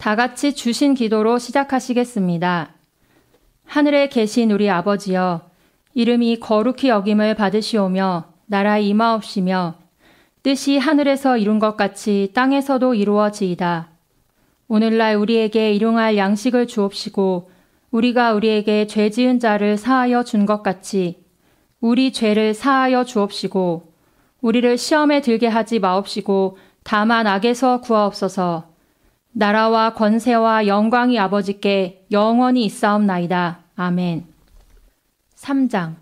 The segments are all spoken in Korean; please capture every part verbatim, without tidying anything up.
다 같이 주신 기도로 시작하시겠습니다. 하늘에 계신 우리 아버지여, 이름이 거룩히 여김을 받으시오며 나라 임하옵시며 뜻이 하늘에서 이룬 것 같이 땅에서도 이루어지이다. 오늘날 우리에게 일용할 양식을 주옵시고 우리가 우리에게 죄 지은 자를 사하여 준 것 같이 우리 죄를 사하여 주옵시고 우리를 시험에 들게 하지 마옵시고 다만 악에서 구하옵소서. 나라와 권세와 영광이 아버지께 영원히 있사옵나이다. 아멘. 삼 장.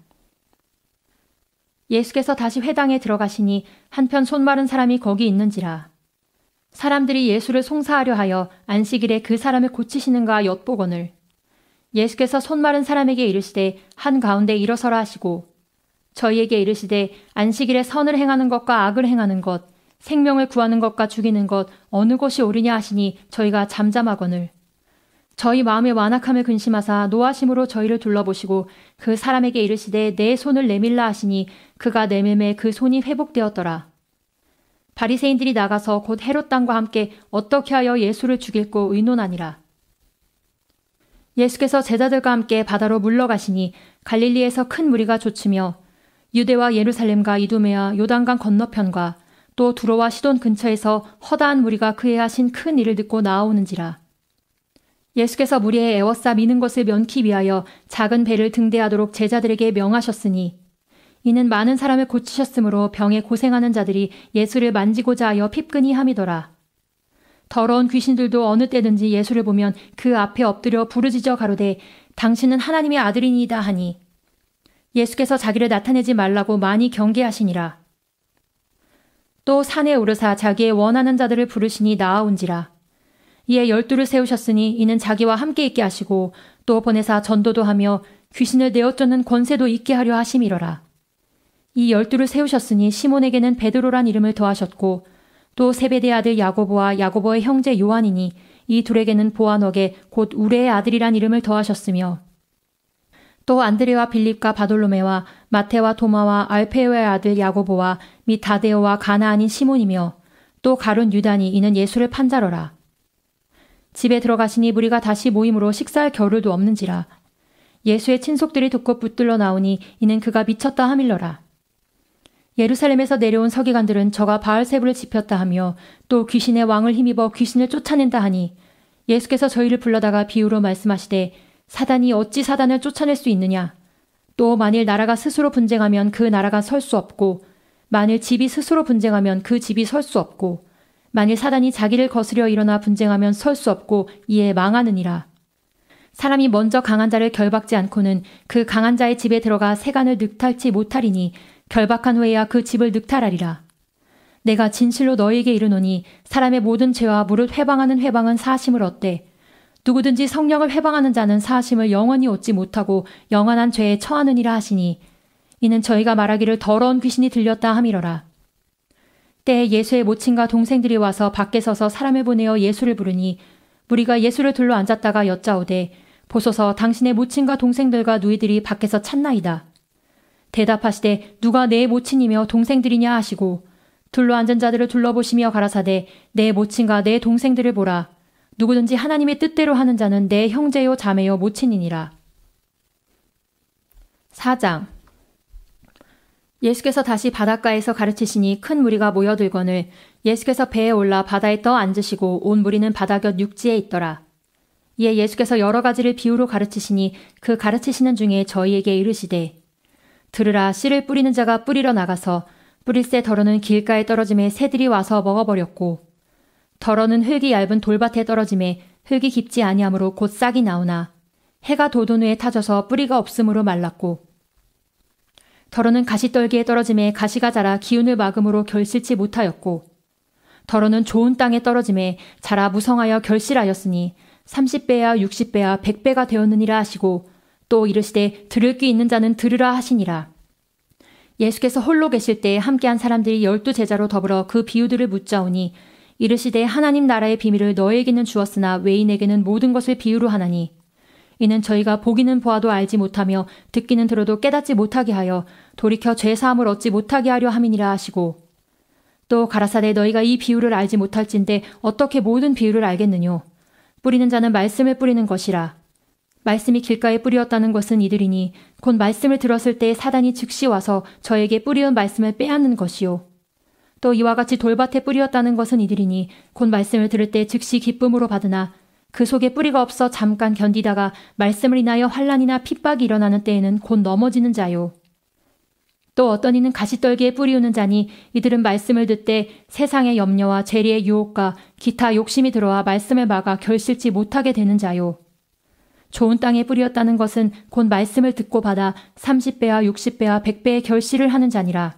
예수께서 다시 회당에 들어가시니 한편 손마른 사람이 거기 있는지라. 사람들이 예수를 송사하려 하여 안식일에 그 사람을 고치시는가 엿보거늘 예수께서 손마른 사람에게 이르시되 한가운데 일어서라 하시고 저희에게 이르시되 안식일에 선을 행하는 것과 악을 행하는 것 생명을 구하는 것과 죽이는 것 어느 것이 옳으냐 하시니 저희가 잠잠하거늘 저희 마음의 완악함을 근심하사 노하심으로 저희를 둘러보시고 그 사람에게 이르시되 내 손을 내밀라 하시니 그가 내밀매 그 손이 회복되었더라. 바리새인들이 나가서 곧 헤롯 당과 함께 어떻게 하여 예수를 죽일고 의논하니라. 예수께서 제자들과 함께 바다로 물러가시니 갈릴리에서 큰 무리가 좇으며 유대와 예루살렘과 이두메와 요단강 건너편과 또 두로와 시돈 근처에서 허다한 무리가 그의 하신 큰 일을 듣고 나아오는지라. 예수께서 무리에 애워싸 미는 것을 면키 위하여 작은 배를 등대하도록 제자들에게 명하셨으니 이는 많은 사람을 고치셨으므로 병에 고생하는 자들이 예수를 만지고자 하여 핍근히 함이더라. 더러운 귀신들도 어느 때든지 예수를 보면 그 앞에 엎드려 부르짖어 가로되 당신은 하나님의 아들이니이다 하니 예수께서 자기를 나타내지 말라고 많이 경계하시니라. 또 산에 오르사 자기의 원하는 자들을 부르시니 나아온지라. 이에 열두를 세우셨으니 이는 자기와 함께 있게 하시고 또 보내사 전도도 하며 귀신을 내어쫓는 권세도 있게 하려 하심이러라. 이 열두를 세우셨으니 시몬에게는 베드로란 이름을 더하셨고 또 세베대의 아들 야고보와 야고보의 형제 요한이니 이 둘에게는 보아너게 곧 우레의 아들이란 이름을 더하셨으며 또 안드레와 빌립과 바돌로메와 마테와 도마와 알페오의 아들 야고보와 및 다데오와 가나안인 시몬이며 또 가룟 유다니 이는 예수를 판 자러라. 집에 들어가시니 무리가 다시 모임으로 식사할 겨를도 없는지라. 예수의 친속들이 듣고 붙들러 나오니 이는 그가 미쳤다 하밀러라. 예루살렘에서 내려온 서기관들은 저가 바알세불을 지폈다 하며 또 귀신의 왕을 힘입어 귀신을 쫓아낸다 하니 예수께서 저희를 불러다가 비유로 말씀하시되 사단이 어찌 사단을 쫓아낼 수 있느냐. 또 만일 나라가 스스로 분쟁하면 그 나라가 설 수 없고 만일 집이 스스로 분쟁하면 그 집이 설 수 없고 만일 사단이 자기를 거스려 일어나 분쟁하면 설 수 없고 이에 망하느니라. 사람이 먼저 강한 자를 결박지 않고는 그 강한 자의 집에 들어가 세간을 늑탈치 못하리니 결박한 후에야 그 집을 늑탈하리라. 내가 진실로 너희에게 이르노니 사람의 모든 죄와 무릇 회방하는 회방은 사하심을 얻되 누구든지 성령을 회방하는 자는 사하심을 영원히 얻지 못하고 영원한 죄에 처하느니라 하시니 이는 저희가 말하기를 더러운 귀신이 들렸다 함이러라. 때에 예수의 모친과 동생들이 와서 밖에 서서 사람을 보내어 예수를 부르니 무리가 예수를 둘러 앉았다가 여짜오되 보소서 당신의 모친과 동생들과 누이들이 밖에서 찾나이다. 대답하시되 누가 내 모친이며 동생들이냐 하시고 둘러 앉은 자들을 둘러보시며 가라사대 내 모친과 내 동생들을 보라. 누구든지 하나님의 뜻대로 하는 자는 내 형제요 자매요 모친이니라. 사 장. 예수께서 다시 바닷가에서 가르치시니 큰 무리가 모여들거늘 예수께서 배에 올라 바다에 떠 앉으시고 온 무리는 바다 곁 육지에 있더라. 이에 예수께서 여러 가지를 비유로 가르치시니 그 가르치시는 중에 저희에게 이르시되 들으라. 씨를 뿌리는 자가 뿌리러 나가서 뿌릴새 덜어는 길가에 떨어짐에 새들이 와서 먹어버렸고 덜어는 흙이 얇은 돌밭에 떨어짐에 흙이 깊지 아니하므로 곧 싹이 나오나 해가 돋은 후에 타져서 뿌리가 없으므로 말랐고 덜어는 가시떨기에 떨어짐에 가시가 자라 기운을 막음으로 결실치 못하였고 덜어는 좋은 땅에 떨어짐에 자라 무성하여 결실하였으니 삼십 배야 육십 배야 백 배가 되었느니라 하시고 또 이르시되 들을 귀 있는 자는 들으라 하시니라. 예수께서 홀로 계실 때 함께한 사람들이 열두 제자로 더불어 그 비유들을 묻자오니 이르시되 하나님 나라의 비밀을 너에게는 주었으나 외인에게는 모든 것을 비유로 하나니 이는 저희가 보기는 보아도 알지 못하며 듣기는 들어도 깨닫지 못하게 하여 돌이켜 죄사함을 얻지 못하게 하려 함이니라 하시고 또 가라사대 너희가 이 비유를 알지 못할진대 어떻게 모든 비유를 알겠느뇨. 뿌리는 자는 말씀을 뿌리는 것이라. 말씀이 길가에 뿌리었다는 것은 이들이니 곧 말씀을 들었을 때 사단이 즉시 와서 저에게 뿌리운 말씀을 빼앗는 것이요. 또 이와 같이 돌밭에 뿌리었다는 것은 이들이니 곧 말씀을 들을 때 즉시 기쁨으로 받으나 그 속에 뿌리가 없어 잠깐 견디다가 말씀을 인하여 환난이나 핍박이 일어나는 때에는 곧 넘어지는 자요. 또 어떤 이는 가시떨기에 뿌리우는 자니 이들은 말씀을 듣되 세상의 염려와 재리의 유혹과 기타 욕심이 들어와 말씀을 막아 결실치 못하게 되는 자요. 좋은 땅에 뿌리었다는 것은 곧 말씀을 듣고 받아 삼십 배와 육십 배와 백 배의 결실을 하는 자니라.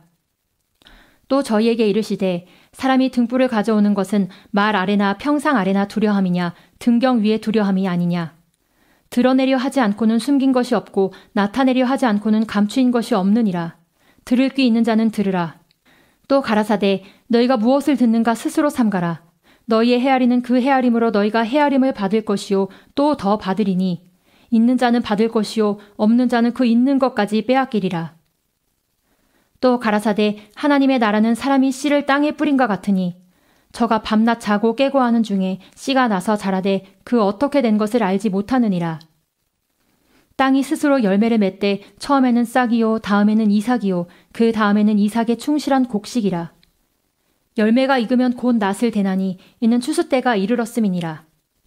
또 저희에게 이르시되 사람이 등불을 가져오는 것은 말 아래나 평상 아래나 두려함이냐 등경 위에 두려함이 아니냐. 드러내려 하지 않고는 숨긴 것이 없고 나타내려 하지 않고는 감추인 것이 없느니라. 들을 귀 있는 자는 들으라. 또 가라사대 너희가 무엇을 듣는가 스스로 삼가라. 너희의 헤아리는 그 헤아림으로 너희가 헤아림을 받을 것이요 또 더 받으리니 있는 자는 받을 것이요 없는 자는 그 있는 것까지 빼앗기리라. 또 가라사대 하나님의 나라는 사람이 씨를 땅에 뿌린과 같으니 저가 밤낮 자고 깨고 하는 중에 씨가 나서 자라되 그 어떻게 된 것을 알지 못하느니라. 땅이 스스로 열매를 맺되 처음에는 싹이요 다음에는 이삭이요 그 다음에는 이삭의 충실한 곡식이라. 열매가 익으면 곧 낫을 대나니 이는 추수 때가 이르렀음이니라.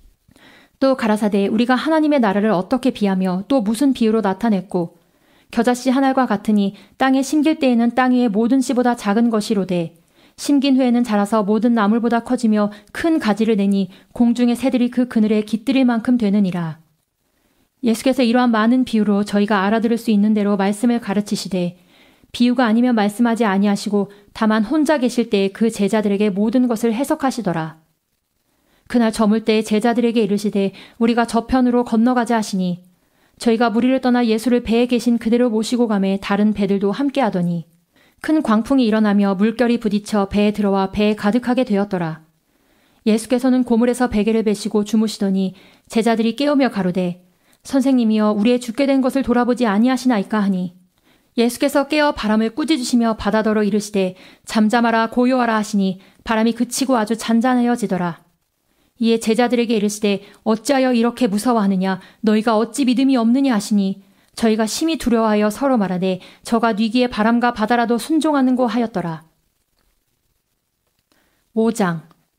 또 가라사대 우리가 하나님의 나라를 어떻게 비하며 또 무슨 비유로 나타냈고 겨자씨 한 알과 같으니 땅에 심길 때에는 땅 위의 모든 씨보다 작은 것이로되 심긴 후에는 자라서 모든 나물보다 커지며 큰 가지를 내니 공중의 새들이 그 그늘에 깃들일 만큼 되느니라. 예수께서 이러한 많은 비유로 저희가 알아들을 수 있는 대로 말씀을 가르치시되 비유가 아니면 말씀하지 아니하시고 다만 혼자 계실 때에 그 제자들에게 모든 것을 해석하시더라. 그날 저물 때 제자들에게 이르시되 우리가 저편으로 건너가자 하시니 저희가 무리를 떠나 예수를 배에 계신 그대로 모시고 가매 다른 배들도 함께 하더니 큰 광풍이 일어나며 물결이 부딪혀 배에 들어와 배에 가득하게 되었더라. 예수께서는 고물에서 베개를 베시고 주무시더니 제자들이 깨우며 가로되 선생님이여 우리의 죽게 된 것을 돌아보지 아니하시나이까 하니 예수께서 깨어 바람을 꾸짖으시며 바다더러 이르시되 잠잠하라 고요하라 하시니 바람이 그치고 아주 잔잔하여지더라. 이에 제자들에게 이르시되 어찌하여 이렇게 무서워하느냐 너희가 어찌 믿음이 없느냐 하시니 저희가 심히 두려워하여 서로 말하되 저가 뉘기에 바람과 바다라도 순종하는고 하였더라. 오 장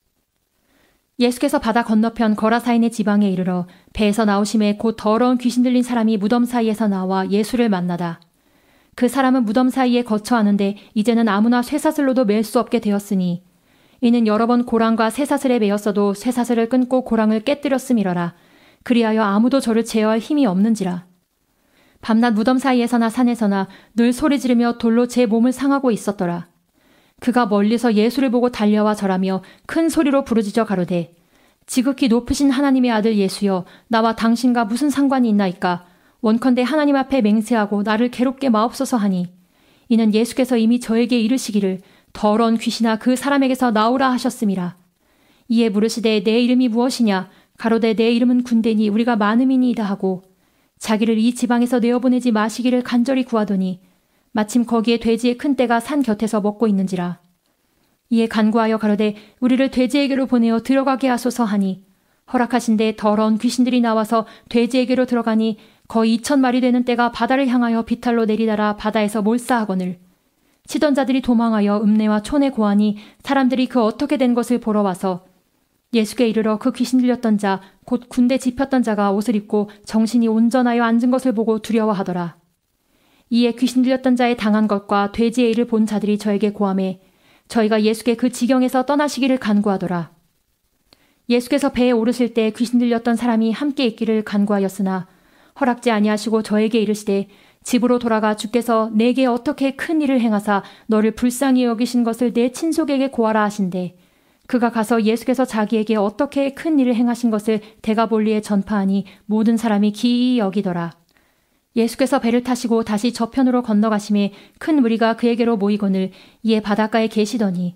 예수께서 바다 건너편 거라사인의 지방에 이르러 배에서 나오심에 곧 더러운 귀신 들린 사람이 무덤 사이에서 나와 예수를 만나다. 그 사람은 무덤 사이에 거처하는데 이제는 아무나 쇠사슬로도 맬 수 없게 되었으니 이는 여러 번 고랑과 쇠사슬에 매였어도 쇠사슬을 끊고 고랑을 깨뜨렸음이러라. 그리하여 아무도 저를 제어할 힘이 없는지라. 밤낮 무덤 사이에서나 산에서나 늘 소리 지르며 돌로 제 몸을 상하고 있었더라. 그가 멀리서 예수를 보고 달려와 절하며 큰 소리로 부르짖어 가로되 지극히 높으신 하나님의 아들 예수여 나와 당신과 무슨 상관이 있나이까. 원컨대 하나님 앞에 맹세하고 나를 괴롭게 마옵소서 하니 이는 예수께서 이미 저에게 이르시기를 더러운 귀신아 그 사람에게서 나오라 하셨음이라. 이에 물으시되 내 이름이 무엇이냐. 가로되 내 이름은 군대니 우리가 많음이니이다 하고 자기를 이 지방에서 내어보내지 마시기를 간절히 구하더니 마침 거기에 돼지의 큰 떼가 산 곁에서 먹고 있는지라. 이에 간구하여 가로되 우리를 돼지에게로 보내어 들어가게 하소서 하니 허락하신데 더러운 귀신들이 나와서 돼지에게로 들어가니 거의 이천 마리 되는 떼가 바다를 향하여 비탈로 내리달아 바다에서 몰사하거늘 치던 자들이 도망하여 읍내와 촌에 고하니 사람들이 그 어떻게 된 것을 보러 와서 예수께 이르러 그 귀신 들렸던 자 곧 군대 집혔던 자가 옷을 입고 정신이 온전하여 앉은 것을 보고 두려워하더라. 이에 귀신 들렸던 자의 당한 것과 돼지의 일을 본 자들이 저에게 고하매 저희가 예수께 그 지경에서 떠나시기를 간구하더라. 예수께서 배에 오르실 때 귀신 들렸던 사람이 함께 있기를 간구하였으나 허락지 아니하시고 저에게 이르시되 집으로 돌아가 주께서 내게 어떻게 큰 일을 행하사 너를 불쌍히 여기신 것을 내 친속에게 고하라 하신대. 그가 가서 예수께서 자기에게 어떻게 큰 일을 행하신 것을 데가볼리에 전파하니 모든 사람이 기이히 여기더라. 예수께서 배를 타시고 다시 저편으로 건너가심에 큰 무리가 그에게로 모이거늘 이에 바닷가에 계시더니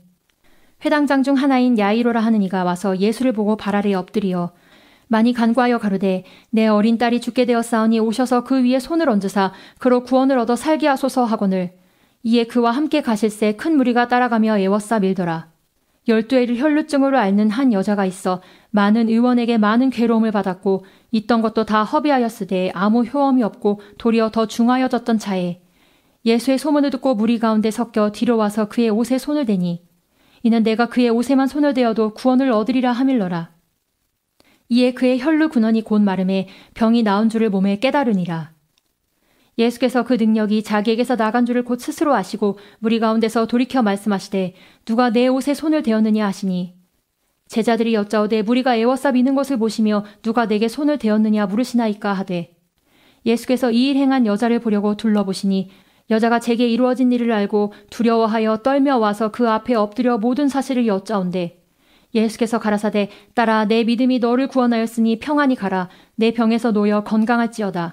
회당장 중 하나인 야이로라 하는 이가 와서 예수를 보고 발 아래에 엎드리어 많이 간구하여 가로되 내 어린 딸이 죽게 되었사오니 오셔서 그 위에 손을 얹으사 그로 구원을 얻어 살게 하소서 하거늘 이에 그와 함께 가실새 큰 무리가 따라가며 애워싸 밀더라. 열두 해를 혈루증으로 앓는 한 여자가 있어 많은 의원에게 많은 괴로움을 받았고 있던 것도 다 허비하였으되 아무 효험이 없고 도리어 더 중하여졌던 차에 예수의 소문을 듣고 무리 가운데 섞여 뒤로 와서 그의 옷에 손을 대니 이는 내가 그의 옷에만 손을 대어도 구원을 얻으리라 하밀러라. 이에 그의 혈루 근원이 곧 마름에 병이 나은 줄을 몸에 깨달으니라. 예수께서 그 능력이 자기에게서 나간 줄을 곧 스스로 아시고 무리 가운데서 돌이켜 말씀하시되 누가 내 옷에 손을 대었느냐 하시니 제자들이 여짜오되 무리가 애워싸 미는 것을 보시며 누가 내게 손을 대었느냐 물으시나이까 하되 예수께서 이 일 행한 여자를 보려고 둘러보시니 여자가 제게 이루어진 일을 알고 두려워하여 떨며 와서 그 앞에 엎드려 모든 사실을 여짜온대 예수께서 가라사대 딸아 내 믿음이 너를 구원하였으니 평안히 가라 내 병에서 놓여 건강할지어다.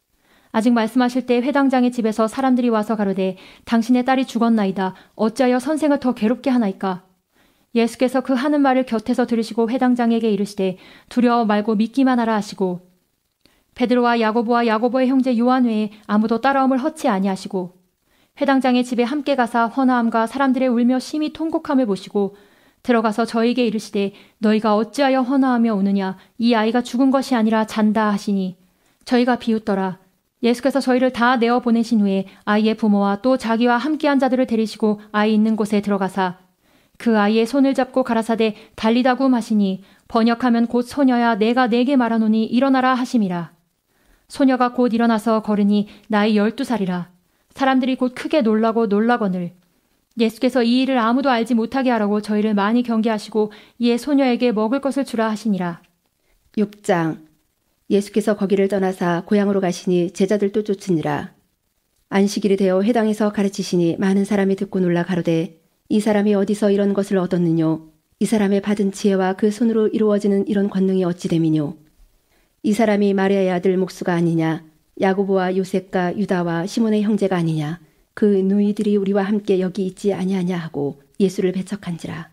아직 말씀하실 때 회당장의 집에서 사람들이 와서 가로되 당신의 딸이 죽었나이다. 어찌하여 선생을 더 괴롭게 하나이까. 예수께서 그 하는 말을 곁에서 들으시고 회당장에게 이르시되 두려워 말고 믿기만 하라 하시고 베드로와 야고보와 야고보의 형제 요한 외에 아무도 따라옴을 허치 아니하시고 회당장의 집에 함께 가사 헌화함과 사람들의 울며 심히 통곡함을 보시고 들어가서 저에게 이르시되 너희가 어찌하여 헌화하며 우느냐 이 아이가 죽은 것이 아니라 잔다 하시니 저희가 비웃더라. 예수께서 저희를 다 내어 보내신 후에 아이의 부모와 또 자기와 함께한 자들을 데리시고 아이 있는 곳에 들어가사 그 아이의 손을 잡고 가라사대 달리다굼 하시니 번역하면 곧 소녀야 내가 네게 말하노니 일어나라 하심이라. 소녀가 곧 일어나서 걸으니 나이 열두 살이라. 사람들이 곧 크게 놀라고 놀라거늘 예수께서 이 일을 아무도 알지 못하게 하라고 저희를 많이 경계하시고 이에 소녀에게 먹을 것을 주라 하시니라. 육 장. 예수께서 거기를 떠나사 고향으로 가시니 제자들도 쫓으니라. 안식일이 되어 회당에서 가르치시니 많은 사람이 듣고 놀라 가로되 이 사람이 어디서 이런 것을 얻었느뇨. 이 사람의 받은 지혜와 그 손으로 이루어지는 이런 권능이 어찌 됨이뇨. 이 사람이 마리아의 아들 목수가 아니냐. 야고보와 요셉과 유다와 시몬의 형제가 아니냐. 그 누이들이 우리와 함께 여기 있지 아니하냐 하고 예수를 배척한지라.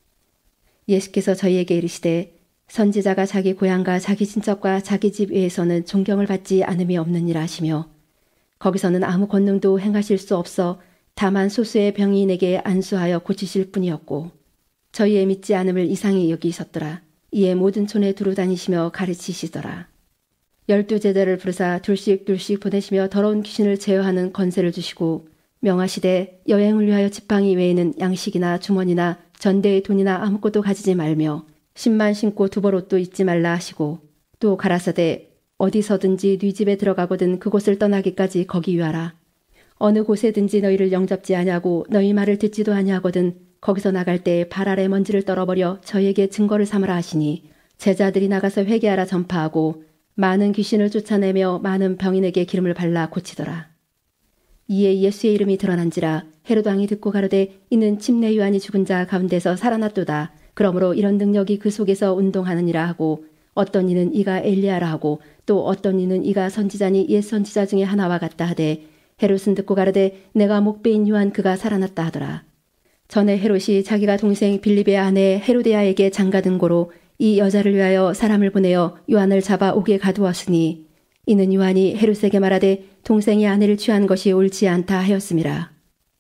예수께서 저희에게 이르시되 선지자가 자기 고향과 자기 친척과 자기 집 외에서는 존경을 받지 않음이 없느니라 하시며 거기서는 아무 권능도 행하실 수 없어 다만 소수의 병인에게 안수하여 고치실 뿐이었고 저희의 믿지 않음을 이상히 여기셨더라. 이에 모든 촌에 두루 다니시며 가르치시더라. 열두 제자를 부르사 둘씩 둘씩 보내시며 더러운 귀신을 제어하는 권세를 주시고 명하시되 여행을 위하여 지팡이 외에는 양식이나 주머니나 전대의 돈이나 아무것도 가지지 말며 신만 신고 두벌 옷도 입지 말라 하시고 또 가라사대 어디서든지 네 집에 들어가거든 그곳을 떠나기까지 거기 유하라. 어느 곳에든지 너희를 영접지 아니하고 너희 말을 듣지도 아니하거든 거기서 나갈 때 발 아래 먼지를 떨어버려 저희에게 증거를 삼으라 하시니 제자들이 나가서 회개하라 전파하고 많은 귀신을 쫓아내며 많은 병인에게 기름을 발라 고치더라. 이에 예수의 이름이 드러난지라 헤로드 왕이 듣고 가로되 이는 침례 요한이 죽은 자 가운데서 살아났도다. 그러므로 이런 능력이 그 속에서 운동하느니라 하고 어떤 이는 이가 엘리야라 하고 또 어떤 이는 이가 선지자니 옛 선지자 중에 하나와 같다 하되 헤롯은 듣고 가로되 내가 목배인 요한 그가 살아났다 하더라. 전에 헤롯이 자기가 동생 빌립의 아내 헤로데아에게 장가든 고로 이 여자를 위하여 사람을 보내어 요한을 잡아 옥에 가두었으니 이는 요한이 헤롯에게 말하되 동생이 아내를 취한 것이 옳지 않다 하였음이라.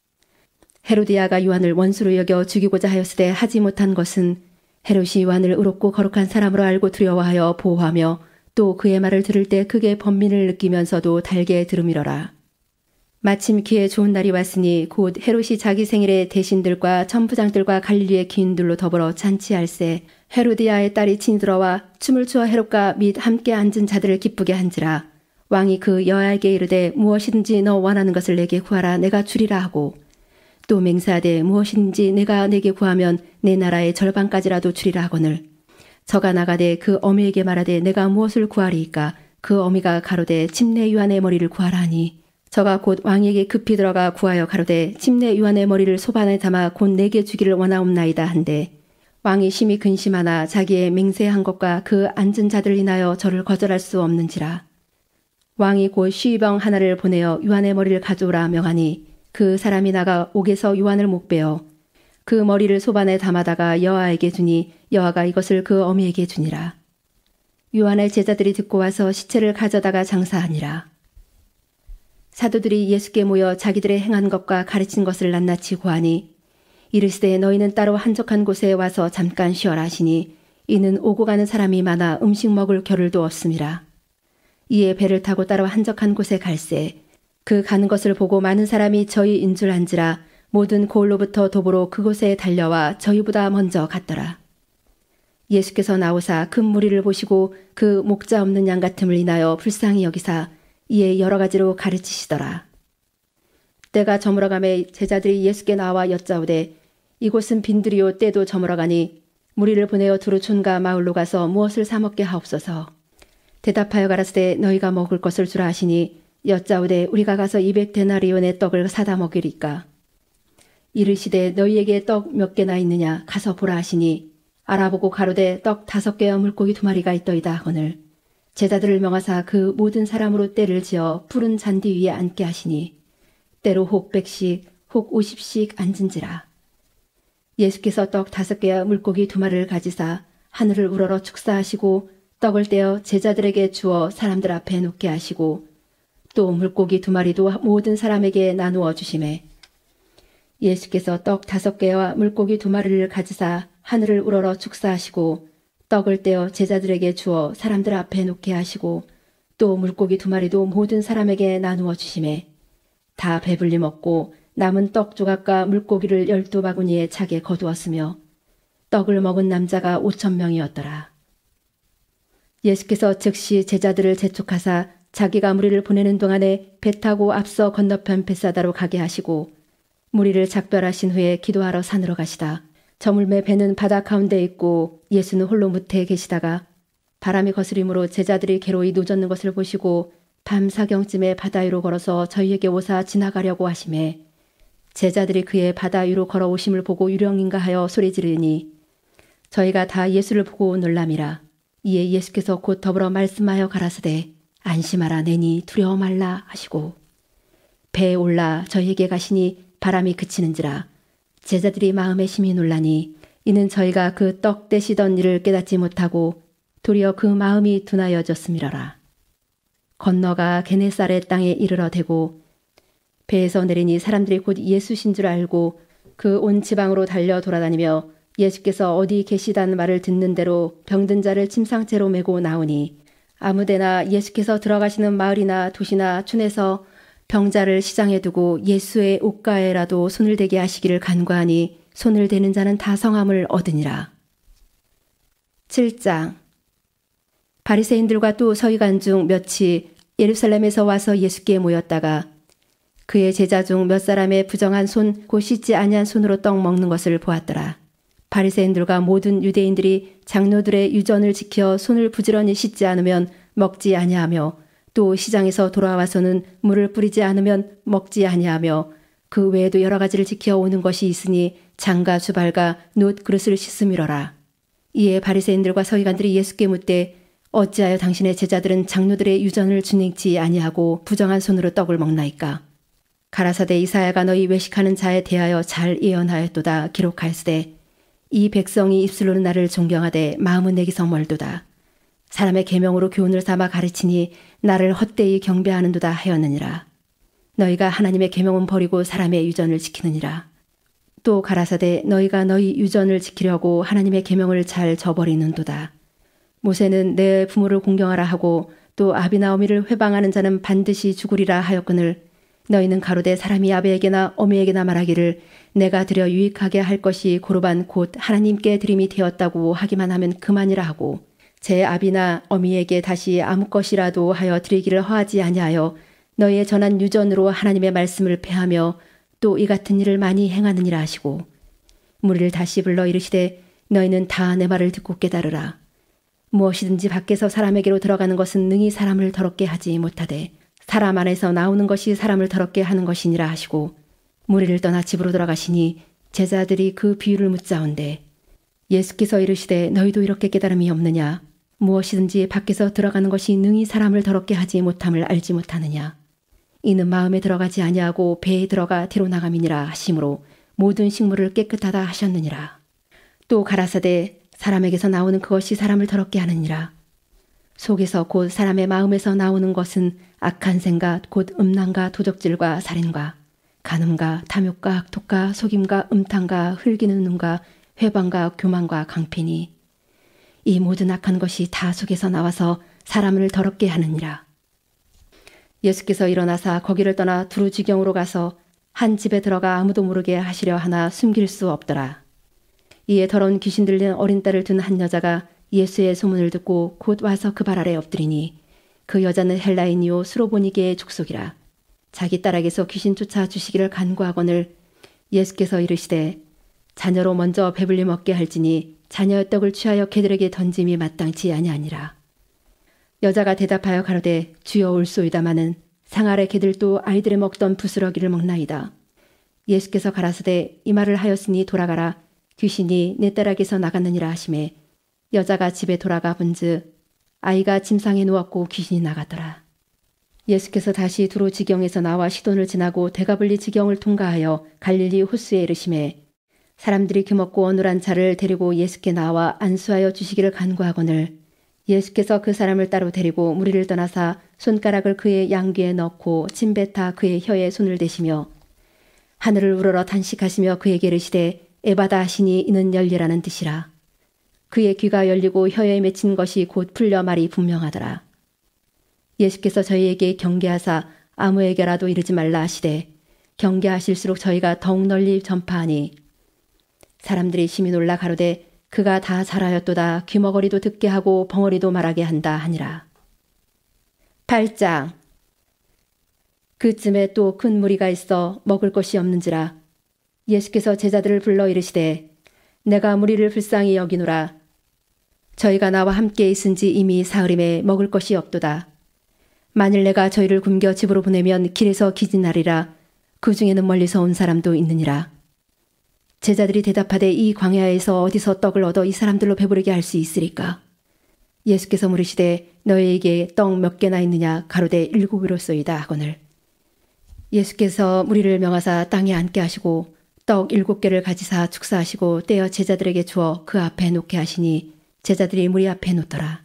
헤로디아가 요한을 원수로 여겨 죽이고자 하였으되 하지 못한 것은 헤롯이 요한을 의롭고 거룩한 사람으로 알고 두려워하여 보호하며 또 그의 말을 들을 때 크게 번민을 느끼면서도 달게 들음이러라. 마침 기회 좋은 날이 왔으니 곧 헤롯이 자기 생일에 대신들과 천부장들과 갈릴리의 기인들로 더불어 잔치할세 헤로디아의 딸이 친히 들어와 춤을 추어 헤롯과 및 함께 앉은 자들을 기쁘게 한지라. 왕이 그 여아에게 이르되 무엇이든지 너 원하는 것을 내게 구하라 내가 주리라 하고 또 맹세하되 무엇인지 내가 내게 구하면 내 나라의 절반까지라도 주리라 하거늘 저가 나가되 그 어미에게 말하되 내가 무엇을 구하리이까 그 어미가 가로되 침례 요한의 머리를 구하라 하니 저가 곧 왕에게 급히 들어가 구하여 가로되 침례 요한의 머리를 소반에 담아 곧 내게 주기를 원하옵나이다 한데 왕이 심히 근심하나 자기의 맹세한 것과 그 앉은 자들 인하여 저를 거절할 수 없는지라. 왕이 곧 쉬병 하나를 보내어 요한의 머리를 가져오라 명하니 그 사람이 나가 옥에서 요한을 목베어 그 머리를 소반에 담아다가 여아에게 주니 여아가 이것을 그 어미에게 주니라. 요한의 제자들이 듣고 와서 시체를 가져다가 장사하니라. 사도들이 예수께 모여 자기들의 행한 것과 가르친 것을 낱낱이 고하니 이르시되 너희는 따로 한적한 곳에 와서 잠깐 쉬어라 하시니 이는 오고 가는 사람이 많아 음식 먹을 겨를도 없음이라. 이에 배를 타고 따로 한적한 곳에 갈새 그 가는 것을 보고 많은 사람이 저희인 줄 안지라 모든 고을로부터 도보로 그곳에 달려와 저희보다 먼저 갔더라. 예수께서 나오사 큰 무리를 보시고 그 목자 없는 양 같음을 인하여 불쌍히 여기사 이에 여러 가지로 가르치시더라. 때가 저물어가매 제자들이 예수께 나와 여짜오되 이곳은 빈들이요 때도 저물어가니 무리를 보내어 두루 촌과 마을로 가서 무엇을 사 먹게 하옵소서. 대답하여 가라사대 너희가 먹을 것을 주라 하시니 여짜오되 우리가 가서 이백 데나리온의 떡을 사다 먹이리까. 이르시되 너희에게 떡 몇 개나 있느냐 가서 보라 하시니 알아보고 가로되 떡 다섯 개와 물고기 두 마리가 있더이다 하거늘 제자들을 명하사 그 모든 사람으로 때를 지어 푸른 잔디 위에 앉게 하시니 때로 혹 백씩 혹 오십씩 앉은지라. 예수께서 떡 다섯 개와 물고기 두 마리를 가지사 하늘을 우러러 축사하시고 떡을 떼어 제자들에게 주어 사람들 앞에 놓게 하시고 또 물고기 두 마리도 모든 사람에게 나누어 주시매 예수께서 떡 다섯 개와 물고기 두 마리를 가지사 하늘을 우러러 축사하시고 떡을 떼어 제자들에게 주어 사람들 앞에 놓게 하시고 또 물고기 두 마리도 모든 사람에게 나누어 주시매 다 배불리 먹고 남은 떡 조각과 물고기를 열두 바구니에 차게 거두었으며 떡을 먹은 남자가 오천 명이었더라. 예수께서 즉시 제자들을 재촉하사 자기가 무리를 보내는 동안에 배 타고 앞서 건너편 벳사다로 가게 하시고 무리를 작별하신 후에 기도하러 산으로 가시다. 저물매 배는 바다 가운데 있고 예수는 홀로 무태에 계시다가 바람이 거스림으로 제자들이 괴로이 노젓는 것을 보시고 밤 사경쯤에 바다 위로 걸어서 저희에게 오사 지나가려고 하시매 제자들이 그의 바다 위로 걸어오심을 보고 유령인가 하여 소리 지르니 저희가 다 예수를 보고 놀람이라. 이에 예수께서 곧 더불어 말씀하여 가라사대 안심하라 내니 두려워 말라 하시고 배에 올라 저희에게 가시니 바람이 그치는지라. 제자들이 마음에 심히 놀라니 이는 저희가 그 떡 떼시던 일을 깨닫지 못하고 도리어 그 마음이 둔하여졌음이러라. 건너가 게네사렛 땅에 이르러 대고 배에서 내리니 사람들이 곧 예수신 줄 알고 그 온 지방으로 달려 돌아다니며 예수께서 어디 계시다는 말을 듣는 대로 병든 자를 침상째로 메고 나오니 아무데나 예수께서 들어가시는 마을이나 도시나 촌에서 병자를 시장에 두고 예수의 옷가에라도 손을 대게 하시기를 간구하니 손을 대는 자는 다 성함을 얻으니라. 칠 장. 바리새인들과 또 서기관 중 몇이 예루살렘에서 와서 예수께 모였다가 그의 제자 중 몇 사람의 부정한 손 곧 씻지 아니한 손으로 떡 먹는 것을 보았더라. 바리새인들과 모든 유대인들이 장로들의 유전을 지켜 손을 부지런히 씻지 않으면 먹지 아니하며 또 시장에서 돌아와서는 물을 뿌리지 않으면 먹지 아니하며 그 외에도 여러 가지를 지켜 오는 것이 있으니 장과 주발과 놋 그릇을 씻음이러라. 이에 바리새인들과 서기관들이 예수께 묻되 어찌하여 당신의 제자들은 장로들의 유전을 준행치 아니하고 부정한 손으로 떡을 먹나이까? 가라사대 이사야가 너희 외식하는 자에 대하여 잘 예언하였도다 기록하였으되 이 백성이 입술로는 나를 존경하되 마음은 내게서 멀도다. 사람의 계명으로 교훈을 삼아 가르치니 나를 헛되이 경배하는도다 하였느니라. 너희가 하나님의 계명은 버리고 사람의 유전을 지키느니라. 또 가라사대 너희가 너희 유전을 지키려고 하나님의 계명을 잘 저버리는도다. 모세는 내 부모를 공경하라 하고 또 아비나 어미를 회방하는 자는 반드시 죽으리라 하였거늘 너희는 가로되 사람이 아비에게나 어미에게나 말하기를 내가 드려 유익하게 할 것이 고르반 곧 하나님께 드림이 되었다고 하기만 하면 그만이라 하고 제 아비나 어미에게 다시 아무 것이라도 하여 드리기를 허하지 아니하여 너희의 전한 유전으로 하나님의 말씀을 폐하며 또 이 같은 일을 많이 행하느니라 하시고 무리를 다시 불러 이르시되 너희는 다 내 말을 듣고 깨달으라. 무엇이든지 밖에서 사람에게로 들어가는 것은 능히 사람을 더럽게 하지 못하되 사람 안에서 나오는 것이 사람을 더럽게 하는 것이니라 하시고 무리를 떠나 집으로 돌아가시니 제자들이 그 비유를 묻자온대 예수께서 이르시되 너희도 이렇게 깨달음이 없느냐? 무엇이든지 밖에서 들어가는 것이 능히 사람을 더럽게 하지 못함을 알지 못하느냐? 이는 마음에 들어가지 아니하고 배에 들어가 뒤로 나감이니라 하심으로 모든 식물을 깨끗하다 하셨느니라. 또 가라사대 사람에게서 나오는 그것이 사람을 더럽게 하느니라. 속에서 곧 사람의 마음에서 나오는 것은 악한 생각 곧 음란과 도적질과 살인과 간음과 탐욕과 악독과 속임과 음탕과 흘기는 눈과 회방과 교만과 강피니 이 모든 악한 것이 다 속에서 나와서 사람을 더럽게 하느니라. 예수께서 일어나사 거기를 떠나 두루 지경으로 가서 한 집에 들어가 아무도 모르게 하시려 하나 숨길 수 없더라. 이에 더러운 귀신 들린 어린 딸을 둔 한 여자가 예수의 소문을 듣고 곧 와서 그 발 아래 엎드리니 그 여자는 헬라인이요 수로보니게의 족속이라. 자기 딸에게서 귀신 쫓아 주시기를 간구하거늘 예수께서 이르시되 자녀로 먼저 배불리 먹게 할지니 자녀의 떡을 취하여 개들에게 던짐이 마땅치 아니하니라. 여자가 대답하여 가로되 주여 올소이다마는 상 아래 개들도 아이들의 먹던 부스러기를 먹나이다. 예수께서 가라사대 이 말을 하였으니 돌아가라. 귀신이 내 딸에게서 나갔느니라 하시매 여자가 집에 돌아가 본즉 아이가 침상에 누웠고 귀신이 나갔더라. 예수께서 다시 두로 지경에서 나와 시돈을 지나고 데가블리 지경을 통과하여 갈릴리 호수에 이르시매 사람들이 규먹고 어눌한 자를 데리고 예수께 나와 안수하여 주시기를 간구하거늘 예수께서 그 사람을 따로 데리고 무리를 떠나사 손가락을 그의 양귀에 넣고 침뱉아 그의 혀에 손을 대시며 하늘을 우러러 탄식하시며 그에게 이르시되 에바다 하시니 이는 열리라는 뜻이라. 그의 귀가 열리고 혀에 맺힌 것이 곧 풀려 말이 분명하더라. 예수께서 저희에게 경계하사 아무에게라도 이르지 말라 하시되 경계하실수록 저희가 더욱 널리 전파하니 사람들이 심히 놀라 가로되 그가 다 잘하였도다. 귀머거리도 듣게 하고 벙어리도 말하게 한다 하니라. 팔 장. 그쯤에 또 큰 무리가 있어 먹을 것이 없는지라. 예수께서 제자들을 불러 이르시되 내가 무리를 불쌍히 여기노라. 저희가 나와 함께 있은지 이미 사흘임에 먹을 것이 없도다. 만일 내가 저희를 굶겨 집으로 보내면 길에서 기진하리라. 그 중에는 멀리서 온 사람도 있느니라. 제자들이 대답하되 이 광야에서 어디서 떡을 얻어 이 사람들로 배부르게 할 수 있으리까? 예수께서 물으시되 너희에게 떡 몇 개나 있느냐? 가로되 일곱이로소이다 하거늘. 예수께서 무리를 명하사 땅에 앉게 하시고 떡 일곱 개를 가지사 축사하시고 떼어 제자들에게 주어 그 앞에 놓게 하시니 제자들이 무리 앞에 놓더라.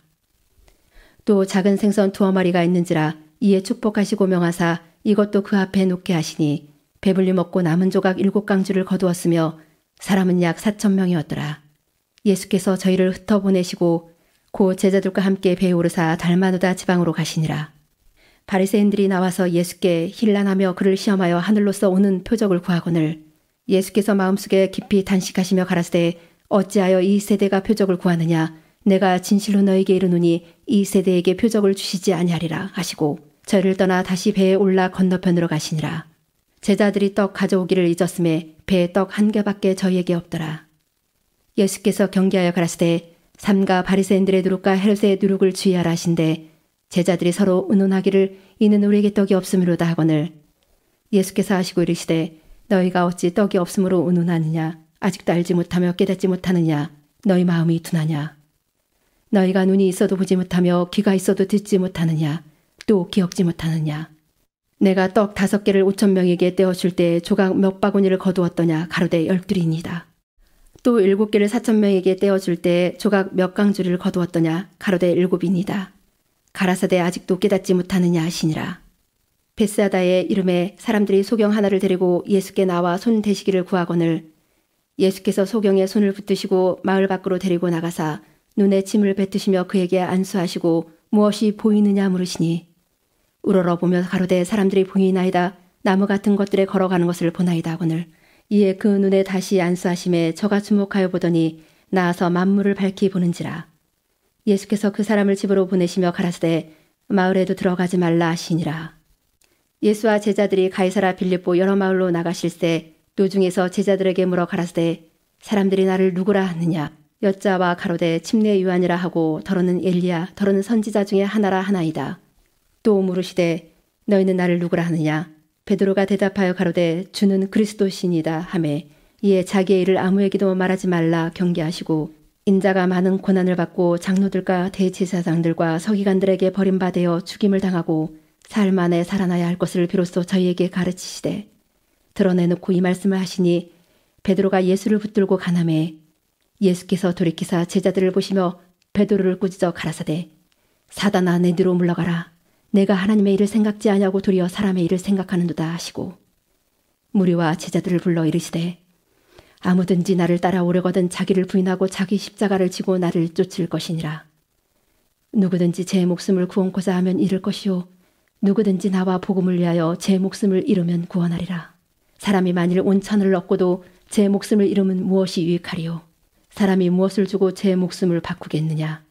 또 작은 생선 두어 마리가 있는지라. 이에 축복하시고 명하사 이것도 그 앞에 놓게 하시니 배불리 먹고 남은 조각 일곱 강주를 거두었으며 사람은 약 사천 명이었더라. 예수께서 저희를 흩어보내시고 곧 제자들과 함께 배에 오르사 달마누다 지방으로 가시니라. 바리새인들이 나와서 예수께 힐난하며 그를 시험하여 하늘로서 오는 표적을 구하거늘 예수께서 마음속에 깊이 단식하시며 가라사대 어찌하여 이 세대가 표적을 구하느냐? 내가 진실로 너에게 이르노니 이 세대에게 표적을 주시지 아니하리라 하시고 저희를 떠나 다시 배에 올라 건너편으로 가시니라. 제자들이 떡 가져오기를 잊었음에 배에 떡 한 개밖에 저희에게 없더라. 예수께서 경계하여 가라사대 삼가 바리새인들의 누룩과 헤롯의 누룩을 주의하라 하신대 제자들이 서로 의논하기를 이는 우리에게 떡이 없음이로다 하거늘 예수께서 하시고 이르시되 너희가 어찌 떡이 없음으로 의논하느냐? 아직도 알지 못하며 깨닫지 못하느냐? 너희 마음이 둔하냐? 너희가 눈이 있어도 보지 못하며 귀가 있어도 듣지 못하느냐? 또 기억지 못하느냐? 내가 떡 다섯 개를 오천 명에게 떼어줄 때 조각 몇 바구니를 거두었더냐? 가로되 열둘이니이다. 또 일곱 개를 사천 명에게 떼어줄 때 조각 몇 강주리를 거두었더냐? 가로되 일곱이니이다. 가라사대 아직도 깨닫지 못하느냐 하시니라. 베스아다의 이름에 사람들이 소경 하나를 데리고 예수께 나와 손 대시기를 구하거늘 예수께서 소경에 손을 붙드시고 마을 밖으로 데리고 나가사 눈에 침을 뱉으시며 그에게 안수하시고 무엇이 보이느냐 물으시니 우러러 보며 가로되 사람들이 보이나이다. 나무 같은 것들에 걸어가는 것을 보나이다 하거늘 이에 그 눈에 다시 안수하심에 저가 주목하여 보더니 나아서 만물을 밝히 보는지라. 예수께서 그 사람을 집으로 보내시며 가라사대 마을에도 들어가지 말라 하시니라. 예수와 제자들이 가이사라 빌립보 여러 마을로 나가실새 노중에서 제자들에게 물어 가라사대 사람들이 나를 누구라 하느냐? 여자와 가로되 침례 요한이라 하고 더러는 엘리야 더러는 선지자 중에 하나라 하나이다. 또 물으시되 너희는 나를 누구라 하느냐? 베드로가 대답하여 가로되 주는 그리스도시니이다 하매 이에 자기의 일을 아무에게도 말하지 말라 경계하시고 인자가 많은 고난을 받고 장로들과 대제사장들과 서기관들에게 버림받아 죽임을 당하고 사흘 만에 살아나야 할 것을 비로소 저희에게 가르치시되 드러내놓고 이 말씀을 하시니 베드로가 예수를 붙들고 가나매 예수께서 돌이키사 제자들을 보시며 베드로를 꾸짖어 가라사대 사단아 내 뒤로 물러가라. 내가 하나님의 일을 생각지 아니하고 도리어 사람의 일을 생각하는도다 하시고 무리와 제자들을 불러 이르시되 아무든지 나를 따라오려거든 자기를 부인하고 자기 십자가를 지고 나를 쫓을 것이니라. 누구든지 제 목숨을 구원코자 하면 잃을 것이요 누구든지 나와 복음을 위하여 제 목숨을 잃으면 구원하리라. 사람이 만일 온천을 얻고도 제 목숨을 잃으면 무엇이 유익하리요? 사람이 무엇을 주고 제 목숨을 바꾸겠느냐?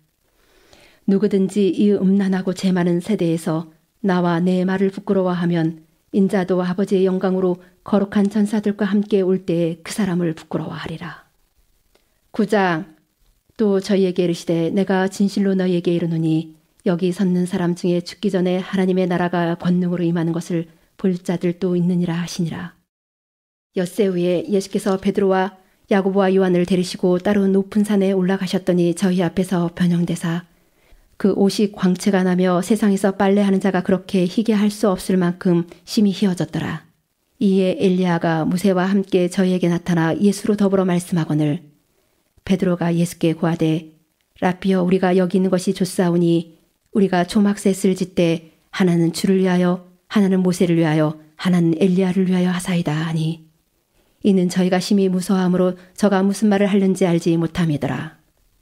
누구든지 이 음란하고 재 많은 세대에서 나와 내 말을 부끄러워하면 인자도 아버지의 영광으로 거룩한 천사들과 함께 올 때에 그 사람을 부끄러워하리라. 구 장. 또 저희에게 이르시되 내가 진실로 너희에게 이르노니 여기 섰는 사람 중에 죽기 전에 하나님의 나라가 권능으로 임하는 것을 볼 자들도 있느니라 하시니라. 엿새 후에 예수께서 베드로와 야고보와 요한을 데리시고 따로 높은 산에 올라가셨더니 저희 앞에서 변형되사 그 옷이 광채가 나며 세상에서 빨래하는 자가 그렇게 희게 할 수 없을 만큼 심히 희어졌더라. 이에 엘리야가 무세와 함께 저희에게 나타나 예수로 더불어 말씀하거늘 베드로가 예수께 고하되 라삐여 우리가 여기 있는 것이 좋사오니 우리가 초막셋을 짓되 하나는 주를 위하여 하나는 모세를 위하여 하나는 엘리야를 위하여 하사이다 하니 이는 저희가 심히 무서워하므로 저가 무슨 말을 하는지 알지 못함이더라.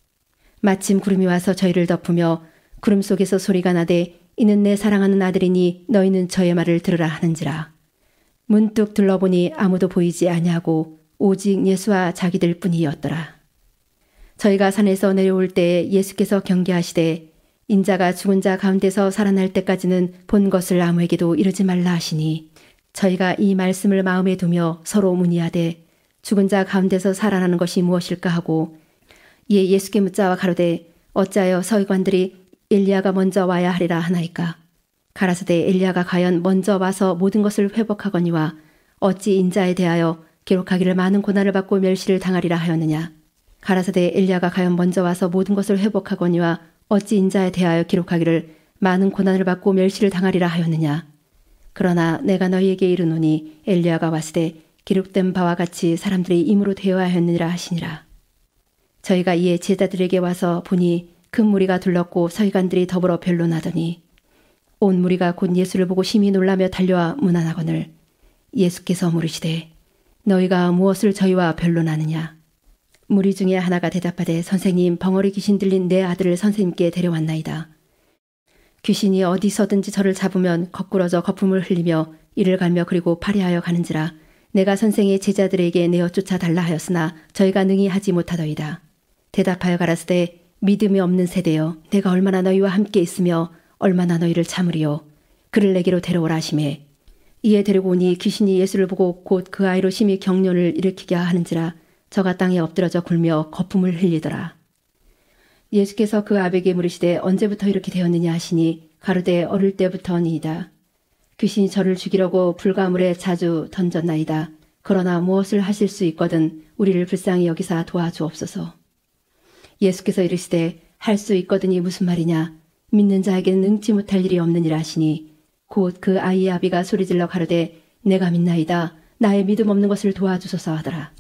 마침 구름이 와서 저희를 덮으며 구름 속에서 소리가 나되 이는 내 사랑하는 아들이니 너희는 저의 말을 들으라 하는지라. 문득 둘러보니 아무도 보이지 아니하고 오직 예수와 자기들 뿐이었더라. 저희가 산에서 내려올 때 예수께서 경계하시되 인자가 죽은 자 가운데서 살아날 때까지는 본 것을 아무에게도 이르지 말라 하시니 저희가 이 말씀을 마음에 두며 서로 문의하되 죽은 자 가운데서 살아나는 것이 무엇일까 하고 이에 예수께 묻자와 가로되 어찌하여 서기관들이 엘리야가 먼저 와야 하리라 하나이까. 가라사대 엘리야가 과연 먼저 와서 모든 것을 회복하거니와 어찌 인자에 대하여 기록하기를 많은 고난을 받고 멸시를 당하리라 하였느냐. 가라사대 엘리야가 과연 먼저 와서 모든 것을 회복하거니와 어찌 인자에 대하여 기록하기를 많은 고난을 받고 멸시를 당하리라 하였느냐. 그러나 내가 너희에게 이르노니 엘리야가 왔으되 기록된 바와 같이 사람들이 임으로 되어야 하였느니라 하시니라. 저희가 이에 제자들에게 와서 보니 큰 무리가 둘렀고 서기관들이 더불어 변론하더니 온 무리가 곧 예수를 보고 심히 놀라며 달려와 문안하거늘 예수께서 물으시되 너희가 무엇을 저희와 변론하느냐. 무리 중에 하나가 대답하되 선생님 벙어리 귀신 들린 내 아들을 선생님께 데려왔나이다. 귀신이 어디서든지 저를 잡으면 거꾸러져 거품을 흘리며 이를 갈며 그리고 파리하여 가는지라. 내가 선생의 제자들에게 내어 쫓아달라 하였으나 저희가 능히 하지 못하더이다. 대답하여 가라사대 믿음이 없는 세대여 내가 얼마나 너희와 함께 있으며 얼마나 너희를 참으리요. 그를 내게로 데려오라 하시매 이에 데리고 오니 귀신이 예수를 보고 곧 그 아이로 심히 경련을 일으키게 하는지라. 저가 땅에 엎드러져 굴며 거품을 흘리더라. 예수께서 그 아베에게 물으시되 언제부터 이렇게 되었느냐 하시니 가로되 어릴 때부터니이다. 귀신이 저를 죽이려고 불가물에 자주 던졌나이다. 그러나 무엇을 하실 수 있거든 우리를 불쌍히 여기사 도와주옵소서. 예수께서 이르시되 할 수 있거든이 무슨 말이냐. 믿는 자에게는 능치 못할 일이 없느니라 하시니 곧 그 아이의 아비가 소리질러 가로되 내가 믿나이다. 나의 믿음 없는 것을 도와주소서 하더라.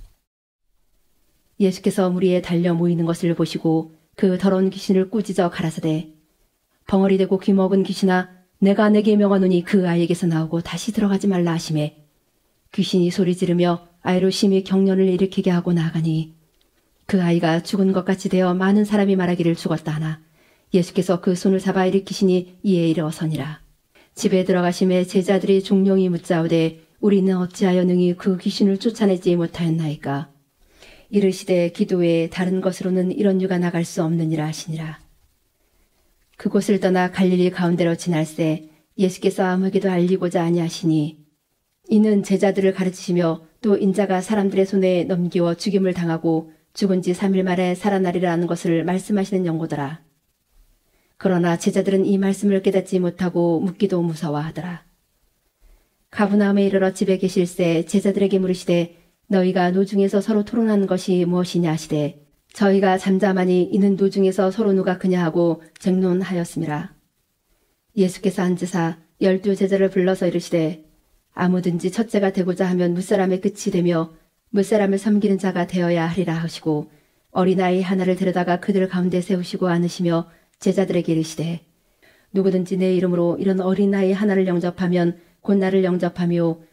예수께서 무리에 달려 모이는 것을 보시고 그 더러운 귀신을 꾸짖어 가라사대 벙어리 되고 귀먹은 귀신아 내가 내게 명하노니 그 아이에게서 나오고 다시 들어가지 말라 하시매 귀신이 소리 지르며 아이로 심히 경련을 일으키게 하고 나아가니 그 아이가 죽은 것 같이 되어 많은 사람이 말하기를 죽었다 하나 예수께서 그 손을 잡아 일으키시니 이에 일어서니라. 집에 들어가심에 제자들이 종용이 묻자오되 우리는 어찌하여 능히 그 귀신을 쫓아내지 못하였나이까. 이르시되 기도에 다른 것으로는 이런 유가 나갈 수 없느니라 하시니라. 그곳을 떠나 갈릴리 가운데로 지날새 예수께서 아무에게도 알리고자 아니하시니 이는 제자들을 가르치시며 또 인자가 사람들의 손에 넘기워 죽임을 당하고 죽은 지 삼 일 만에 살아나리라는 것을 말씀하시는 연고더라. 그러나 제자들은 이 말씀을 깨닫지 못하고 묻기도 무서워하더라. 가브나움에 이르러 집에 계실새 제자들에게 물으시되 너희가 노중에서 서로 토론하는 것이 무엇이냐 하시되 저희가 잠잠하니 이는 노중에서 서로 누가 크냐 하고 쟁론하였음이라. 예수께서 앉으사 열두 제자를 불러서 이르시되 아무든지 첫째가 되고자 하면 무사람의 끝이 되며 무사람을 섬기는 자가 되어야 하리라 하시고 어린아이 하나를 데려다가 그들 가운데 세우시고 안으시며 제자들에게 이르시되 누구든지 내 이름으로 이런 어린아이 하나를 영접하면 곧 나를 영접하며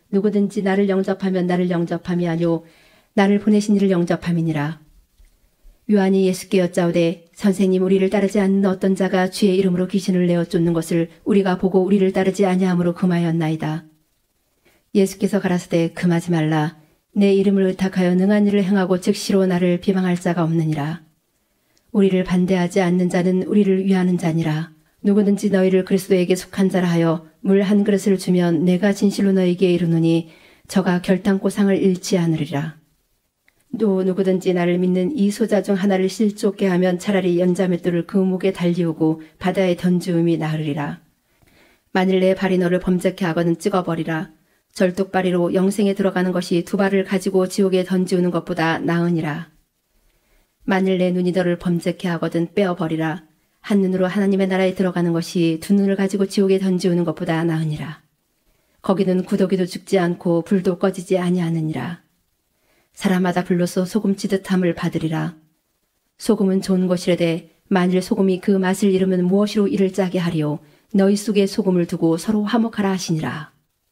누구든지 나를 영접하면 나를 영접함이 아니오 나를 보내신 이를 영접함이니라. 요한이 예수께 여짜오되 선생님 우리를 따르지 않는 어떤 자가 주의 이름으로 귀신을 내어 쫓는 것을 우리가 보고 우리를 따르지 아니함으로 금하였나이다. 예수께서 가라사대 금하지 말라. 내 이름을 의탁하여 능한 일을 행하고 즉시로 나를 비방할 자가 없느니라. 우리를 반대하지 않는 자는 우리를 위하는 자니라. 누구든지 너희를 그리스도에게 속한 자라 하여 물 한 그릇을 주면 내가 진실로 너희에게 이르노니 저가 결단코 상을 잃지 않으리라. 또 누구든지 나를 믿는 이 소자 중 하나를 실족게 하면 차라리 연자맷돌을 그 목에 달리우고 바다에 던지움이 나으리라. 만일 내 발이 너를 범죄케 하거든 찍어버리라. 절뚝발이로 영생에 들어가는 것이 두 발을 가지고 지옥에 던지우는 것보다 나으니라. 만일 내 눈이 너를 범죄케 하거든 빼어버리라. 한 눈으로 하나님의 나라에 들어가는 것이 두 눈을 가지고 지옥에 던지우는 것보다 나으니라. 거기는 구더기도 죽지 않고 불도 꺼지지 아니하느니라. 사람마다 불로써 소금치듯함을 받으리라. 소금은 좋은 것이라되 만일 소금이 그 맛을 잃으면 무엇으로 이를 짜게 하리요. 너희 속에 소금을 두고 서로 화목하라 하시니라.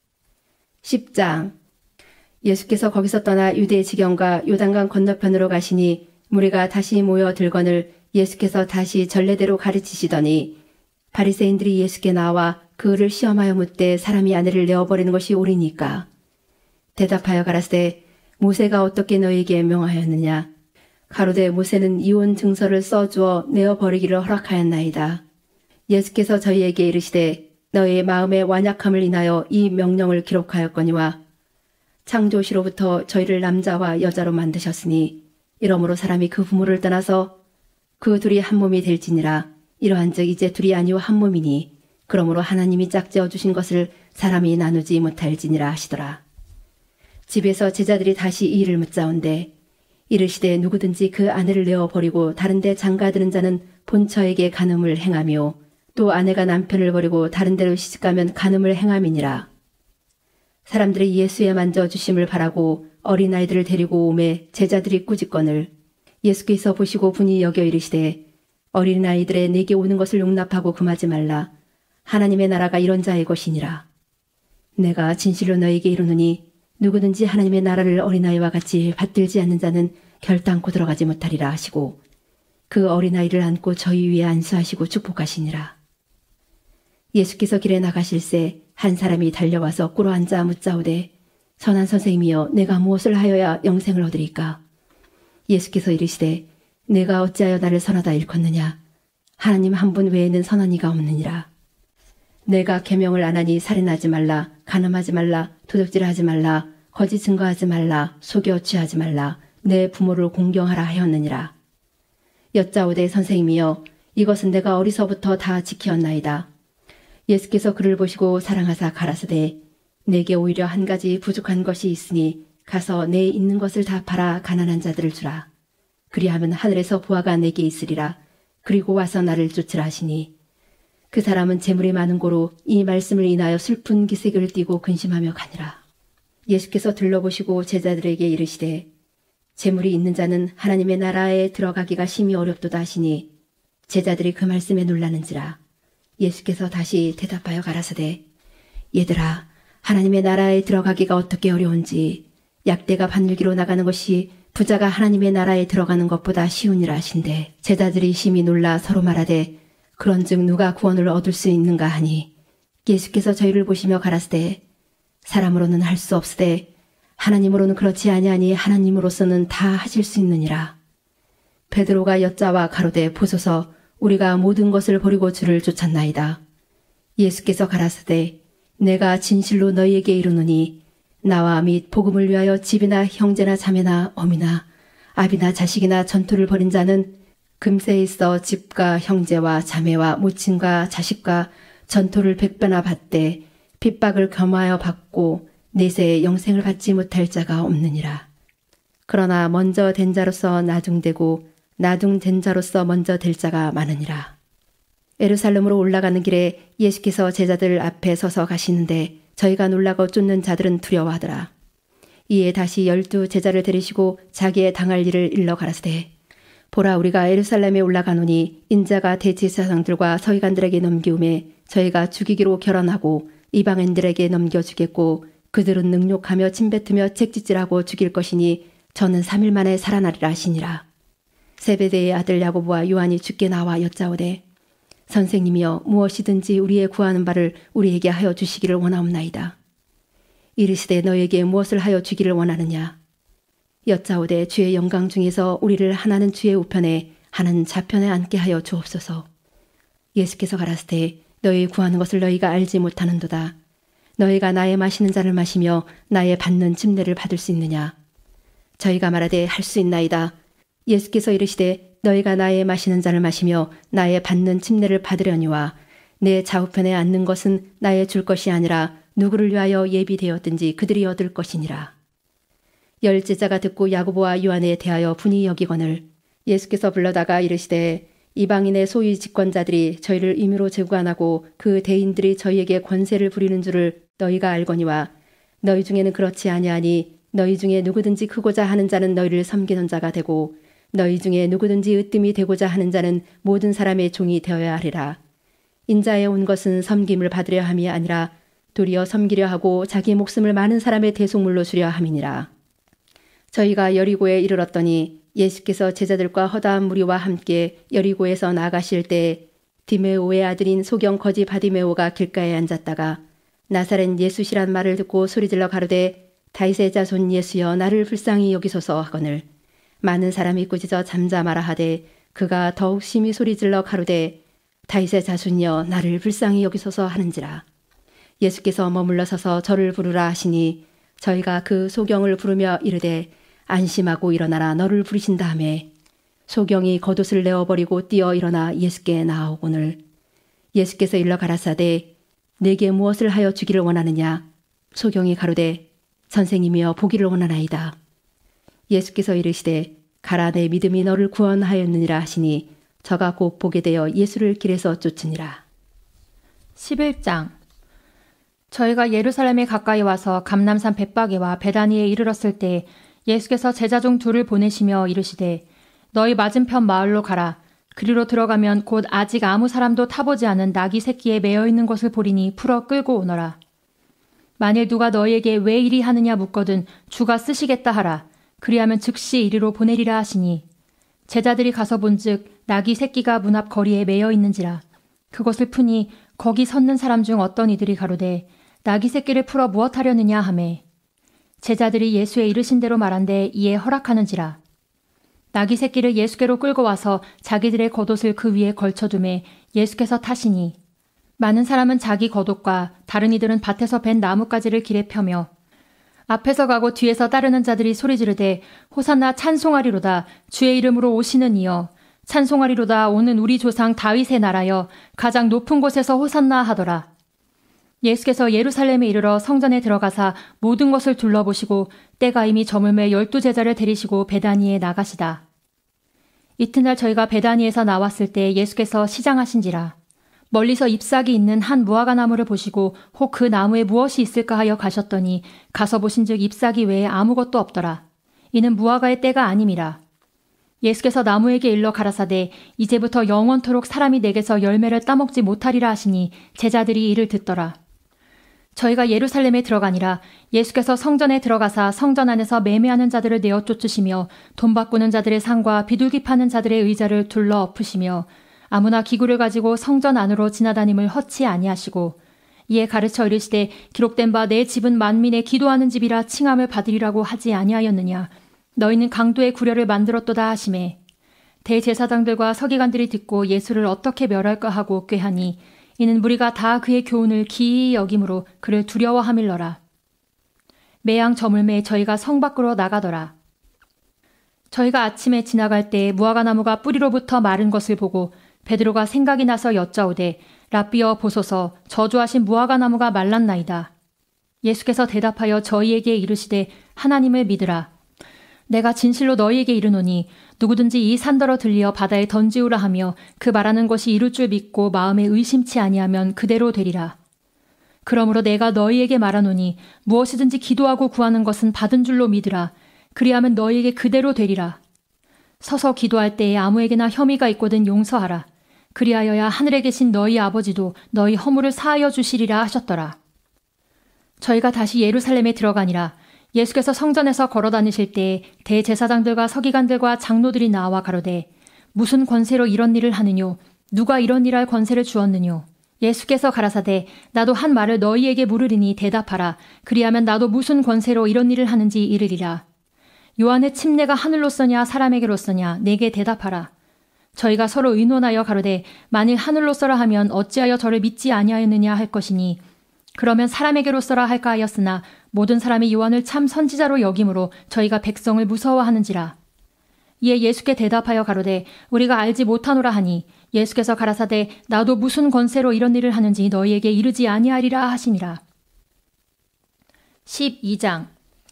십 장. 예수께서 거기서 떠나 유대 지경과 요단강 건너편으로 가시니 무리가 다시 모여 들거늘 예수께서 다시 전례대로 가르치시더니 바리새인들이 예수께 나와 그를 시험하여 묻되 사람이 아내를 내어버리는 것이 옳으니까. 대답하여 가라사대 모세가 어떻게 너희에게 명하였느냐. 가로되 모세는 이혼 증서를 써주어 내어버리기를 허락하였나이다. 예수께서 저희에게 이르시되 너희의 마음의 완약함을 인하여 이 명령을 기록하였거니와 창조시로부터 저희를 남자와 여자로 만드셨으니 이러므로 사람이 그 부모를 떠나서 그 둘이 한 몸이 될지니라. 이러한즉 이제 둘이 아니오 한 몸이니 그러므로 하나님이 짝지어 주신 것을 사람이 나누지 못할지니라 하시더라. 집에서 제자들이 다시 이 일을 묻자온대 이르시되 누구든지 그 아내를 내어버리고 다른 데 장가드는 자는 본처에게 간음을 행하며 또 아내가 남편을 버리고 다른 데로 시집가면 간음을 행함이니라. 사람들이 예수의 만져주심을 바라고 어린아이들을 데리고 오매 제자들이 꾸짖거늘 예수께서 보시고 분이 여겨 이르시되 어린아이들의 내게 오는 것을 용납하고 금하지 말라. 하나님의 나라가 이런 자의 것이니라. 내가 진실로 너에게 이르노니 누구든지 하나님의 나라를 어린아이와 같이 받들지 않는 자는 결단코 들어가지 못하리라 하시고 그 어린아이를 안고 저희 위에 안수하시고 축복하시니라. 예수께서 길에 나가실새 한 사람이 달려와서 꿇어앉아 묻자오되 선한 선생님이여 내가 무엇을 하여야 영생을 얻으리까. 예수께서 이르시되 내가 어찌하여 나를 선하다 일컫느냐. 하나님 한 분 외에는 선한 이가 없느니라. 내가 계명을 안 하니 살인하지 말라, 간음하지 말라, 도둑질하지 말라, 거짓 증거하지 말라, 속여 취하지 말라, 내 부모를 공경하라 하였느니라. 여짜오되 선생님이여 이것은 내가 어리서부터 다 지키었나이다. 예수께서 그를 보시고 사랑하사 가라사대 내게 오히려 한 가지 부족한 것이 있으니 가서 내 있는 것을 다 팔아 가난한 자들을 주라. 그리하면 하늘에서 보화가 내게 있으리라. 그리고 와서 나를 쫓으라 하시니 그 사람은 재물이 많은 고로 이 말씀을 인하여 슬픈 기색을 띠고 근심하며 가니라. 예수께서 둘러보시고 제자들에게 이르시되 재물이 있는 자는 하나님의 나라에 들어가기가 심히 어렵도다 하시니 제자들이 그 말씀에 놀라는지라. 예수께서 다시 대답하여 가라사대 얘들아 하나님의 나라에 들어가기가 어떻게 어려운지 약대가 바늘기로 나가는 것이 부자가 하나님의 나라에 들어가는 것보다 쉬우니라 하신대 제자들이 심히 놀라 서로 말하되 그런즉 누가 구원을 얻을 수 있는가 하니 예수께서 저희를 보시며 가라사대 사람으로는 할 수 없으되 하나님으로는 그렇지 아니하니 하나님으로서는 다 하실 수 있느니라. 베드로가 여짜와 가로되 보소서 우리가 모든 것을 버리고 주를 쫓았나이다. 예수께서 가라사대 내가 진실로 너희에게 이르노니 나와 및 복음을 위하여 집이나 형제나 자매나 어미나 아비나 자식이나 전토를 벌인 자는 금세 있어 집과 형제와 자매와 모친과 자식과 전토를 백배나 받되 핍박을 겸하여 받고 내세에 영생을 받지 못할 자가 없느니라. 그러나 먼저 된 자로서 나중되고 나중된 자로서 먼저 될 자가 많으니라. 예루살렘으로 올라가는 길에 예수께서 제자들 앞에 서서 가시는데 저희가 놀라고 쫓는 자들은 두려워하더라. 이에 다시 열두 제자를 데리시고 자기의 당할 일을 일러 가라사대 보라 우리가 예루살렘에 올라가노니 인자가 대제사장들과 서기관들에게 넘기움에 저희가 죽이기로 결언하고 이방인들에게 넘겨주겠고 그들은 능욕하며 침뱉으며 책짓질하고 죽일 것이니 저는 삼 일 만에 살아나리라 하시니라. 세베대의 아들 야고보와 요한이 주께 나와 여짜오되 선생님이여 무엇이든지 우리의 구하는 바를 우리에게 하여 주시기를 원하옵나이다. 이르시되 너에게 무엇을 하여 주기를 원하느냐. 여짜오되 주의 영광 중에서 우리를 하나는 주의 우편에 하나는 좌편에 앉게 하여 주옵소서. 예수께서 가라사대 너희 구하는 것을 너희가 알지 못하는도다. 너희가 나의 마시는 잔을 마시며 나의 받는 침례를 받을 수 있느냐. 저희가 말하되 할 수 있나이다. 예수께서 이르시되 너희가 나의 마시는 잔을 마시며 나의 받는 침례를 받으려니와 내 좌우편에 앉는 것은 나의 줄 것이 아니라 누구를 위하여 예비되었든지 그들이 얻을 것이니라. 열 제자가 듣고 야고보와 요한에 대하여 분이 여기거늘 예수께서 불러다가 이르시되 이방인의 소유 집권자들이 저희를 임의로 제국안하고 그 대인들이 저희에게 권세를 부리는 줄을 너희가 알거니와 너희 중에는 그렇지 아니하니 너희 중에 누구든지 크고자 하는 자는 너희를 섬기는 자가 되고 너희 중에 누구든지 으뜸이 되고자 하는 자는 모든 사람의 종이 되어야 하리라. 인자에 온 것은 섬김을 받으려 함이 아니라 도리어 섬기려 하고 자기 목숨을 많은 사람의 대속물로 주려 함이니라. 저희가 여리고에 이르렀더니 예수께서 제자들과 허다한 무리와 함께 여리고에서 나가실 때 디메오의 아들인 소경 거지 바디메오가 길가에 앉았다가 나사렛 예수시란 말을 듣고 소리질러 가로되 다윗의 자손 예수여 나를 불쌍히 여기소서 하거늘 많은 사람이 꾸짖어 잠잠하라 하되 그가 더욱 심히 소리질러 가로되 다윗의 자손이여 나를 불쌍히 여기소서 하는지라. 예수께서 머물러 서서 저를 부르라 하시니 저희가 그 소경을 부르며 이르되 안심하고 일어나라 너를 부르신다 하매 소경이 겉옷을 내어버리고 뛰어 일어나 예수께 나아오거늘 예수께서 일러 가라사대 내게 무엇을 하여 주기를 원하느냐. 소경이 가로되 선생님이여 보기를 원하나이다. 예수께서 이르시되 가라 내 믿음이 너를 구원하였느니라 하시니 저가 곧 보게 되어 예수를 길에서 쫓으니라. 십일 장. 저희가 예루살렘에 가까이 와서 감람산 벳바게와 베다니에 이르렀을 때 예수께서 제자 중 둘을 보내시며 이르시되 너희 맞은편 마을로 가라. 그리로 들어가면 곧 아직 아무 사람도 타보지 않은 나귀 새끼에 매어 있는 것을 보리니 풀어 끌고 오너라. 만일 누가 너희에게 왜 이리 하느냐 묻거든 주가 쓰시겠다 하라. 그리하면 즉시 이리로 보내리라 하시니 제자들이 가서 본즉 나귀 새끼가 문 앞 거리에 매여 있는지라. 그것을 푸니 거기 섰는 사람 중 어떤 이들이 가로되 나귀 새끼를 풀어 무엇하려느냐 하매 제자들이 예수의 이르신 대로 말한데 이에 허락하는지라. 나귀 새끼를 예수께로 끌고 와서 자기들의 겉옷을 그 위에 걸쳐두매 예수께서 타시니 많은 사람은 자기 겉옷과 다른 이들은 밭에서 벤 나뭇가지를 길에 펴며 앞에서 가고 뒤에서 따르는 자들이 소리 지르되 호산나 찬송하리로다. 주의 이름으로 오시는 이여 찬송하리로다. 오는 우리 조상 다윗의 나라여 가장 높은 곳에서 호산나 하더라. 예수께서 예루살렘에 이르러 성전에 들어가사 모든 것을 둘러보시고 때가 이미 저물매 열두 제자를 데리시고 베다니에 나가시다. 이튿날 저희가 베다니에서 나왔을 때 예수께서 시장하신지라. 멀리서 잎사귀 있는 한 무화과 나무를 보시고 혹 그 나무에 무엇이 있을까 하여 가셨더니 가서 보신즉 잎사귀 외에 아무것도 없더라. 이는 무화과의 때가 아님이라. 예수께서 나무에게 일러 가라사대 이제부터 영원토록 사람이 내게서 열매를 따먹지 못하리라 하시니 제자들이 이를 듣더라. 저희가 예루살렘에 들어가니라. 예수께서 성전에 들어가사 성전 안에서 매매하는 자들을 내어 쫓으시며 돈 바꾸는 자들의 상과 비둘기 파는 자들의 의자를 둘러 엎으시며 아무나 기구를 가지고 성전 안으로 지나다님을 허치 아니하시고 이에 가르쳐 이르시되 기록된 바 내 집은 만민의 기도하는 집이라 칭함을 받으리라고 하지 아니하였느냐. 너희는 강도의 구려를 만들었도다 하시매 대제사장들과 서기관들이 듣고 예수를 어떻게 멸할까 하고 꾀하니 이는 무리가 다 그의 교훈을 기이히 여김으로 그를 두려워함일러라. 매양 저물매 저희가 성 밖으로 나가더라. 저희가 아침에 지나갈 때 무화과나무가 뿌리로부터 마른 것을 보고 베드로가 생각이 나서 여짜오되 랍비여 보소서 저주하신 무화과나무가 말랐나이다. 예수께서 대답하여 저희에게 이르시되 하나님을 믿으라. 내가 진실로 너희에게 이르노니 누구든지 이 산더러 들리어 바다에 던지우라 하며 그 말하는 것이 이룰 줄 믿고 마음에 의심치 아니하면 그대로 되리라. 그러므로 내가 너희에게 말하노니 무엇이든지 기도하고 구하는 것은 받은 줄로 믿으라. 그리하면 너희에게 그대로 되리라. 서서 기도할 때에 아무에게나 혐의가 있거든 용서하라. 그리하여야 하늘에 계신 너희 아버지도 너희 허물을 사하여 주시리라 하셨더라. 저희가 다시 예루살렘에 들어가니라. 예수께서 성전에서 걸어다니실 때에 대제사장들과 서기관들과 장로들이 나와 가로되 무슨 권세로 이런 일을 하느뇨? 누가 이런 일할 권세를 주었느뇨? 예수께서 가라사대 나도 한 말을 너희에게 물으리니 대답하라. 그리하면 나도 무슨 권세로 이런 일을 하는지 이르리라. 요한의 침례가 하늘로서냐 사람에게로서냐 내게 대답하라. 저희가 서로 의논하여 가로되 만일 하늘로서라 하면 어찌하여 저를 믿지 아니하였느냐 할 것이니 그러면 사람에게로서라 할까 하였으나 모든 사람이 요한을 참 선지자로 여김으로 저희가 백성을 무서워하는지라. 이에 예수께 대답하여 가로되 우리가 알지 못하노라 하니 예수께서 가라사대 나도 무슨 권세로 이런 일을 하는지 너희에게 이르지 아니하리라 하시니라. 십이 장.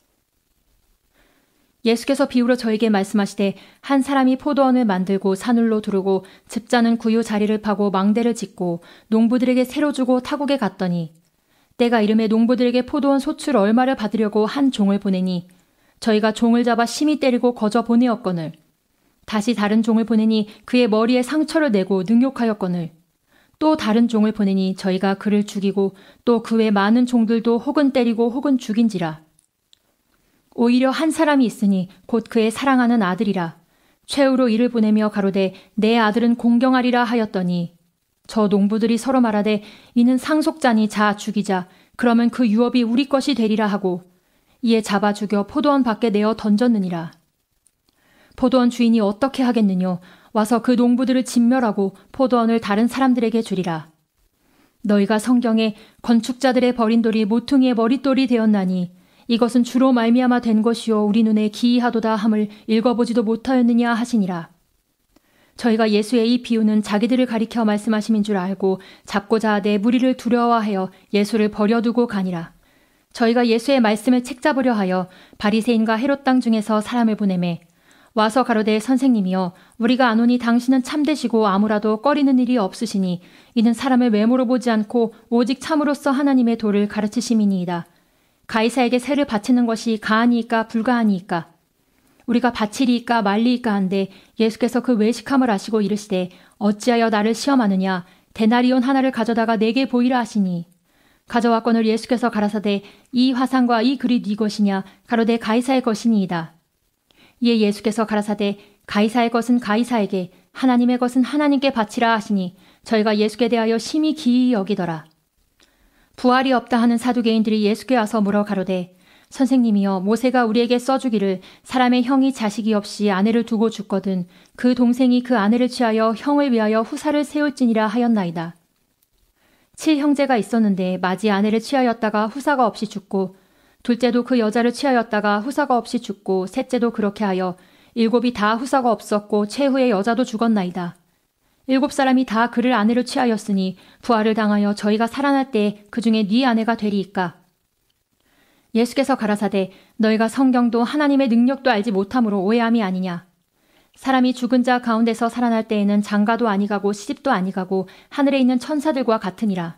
예수께서 비유로 저에게 말씀하시되 한 사람이 포도원을 만들고 산울로 두르고 집자는 구유 자리를 파고 망대를 짓고 농부들에게 새로 주고 타국에 갔더니 때가 이름에 농부들에게 포도원 소출 얼마를 받으려고 한 종을 보내니 저희가 종을 잡아 심히 때리고 거저 보내었거늘 다시 다른 종을 보내니 그의 머리에 상처를 내고 능욕하였거늘 또 다른 종을 보내니 저희가 그를 죽이고 또 그 외 많은 종들도 혹은 때리고 혹은 죽인지라. 오히려 한 사람이 있으니 곧 그의 사랑하는 아들이라. 최후로 이를 보내며 가로되 내 아들은 공경하리라 하였더니 저 농부들이 서로 말하되 이는 상속자니 자 죽이자. 그러면 그 유업이 우리 것이 되리라 하고 이에 잡아 죽여 포도원 밖에 내어 던졌느니라. 포도원 주인이 어떻게 하겠느뇨? 와서 그 농부들을 진멸하고 포도원을 다른 사람들에게 주리라. 너희가 성경에 건축자들의 버린 돌이 모퉁이의 머릿돌이 되었나니 이것은 주로 말미암아 된 것이요 우리 눈에 기이하도다 함을 읽어보지도 못하였느냐 하시니라. 저희가 예수의 이 비유는 자기들을 가리켜 말씀하심인 줄 알고 잡고자 하되 무리를 두려워하여 예수를 버려두고 가니라. 저희가 예수의 말씀을 책잡으려 하여 바리새인과 헤롯 땅 중에서 사람을 보내매 와서 가로되 선생님이여 우리가 아노니 당신은 참되시고 아무라도 꺼리는 일이 없으시니 이는 사람을 외모로 보지 않고 오직 참으로써 하나님의 도를 가르치심이니이다. 가이사에게 세를 바치는 것이 가하니이까 불가하니이까 우리가 바치리이까 말리이까 한데 예수께서 그 외식함을 아시고 이르시되 어찌하여 나를 시험하느냐 데나리온 하나를 가져다가 내게 보이라 하시니 가져왔거늘 예수께서 가라사대 이 화상과 이 글이 네 것이냐 가로되 가이사의 것이니이다. 이에 예수께서 가라사대 가이사의 것은 가이사에게 하나님의 것은 하나님께 바치라 하시니 저희가 예수께 대하여 심히 기이히 여기더라. 부활이 없다 하는 사두개인들이 예수께 와서 물어 가로되 선생님이여 모세가 우리에게 써주기를 사람의 형이 자식이 없이 아내를 두고 죽거든 그 동생이 그 아내를 취하여 형을 위하여 후사를 세울지니라 하였나이다. 칠 형제가 있었는데 맏이 아내를 취하였다가 후사가 없이 죽고 둘째도 그 여자를 취하였다가 후사가 없이 죽고 셋째도 그렇게 하여 일곱이 다 후사가 없었고 최후의 여자도 죽었나이다. 일곱 사람이 다 그를 아내로 취하였으니 부활을 당하여 저희가 살아날 때 그 중에 네 아내가 되리이까. 예수께서 가라사대 너희가 성경도 하나님의 능력도 알지 못함으로 오해함이 아니냐. 사람이 죽은 자 가운데서 살아날 때에는 장가도 아니가고 시집도 아니가고 하늘에 있는 천사들과 같으니라.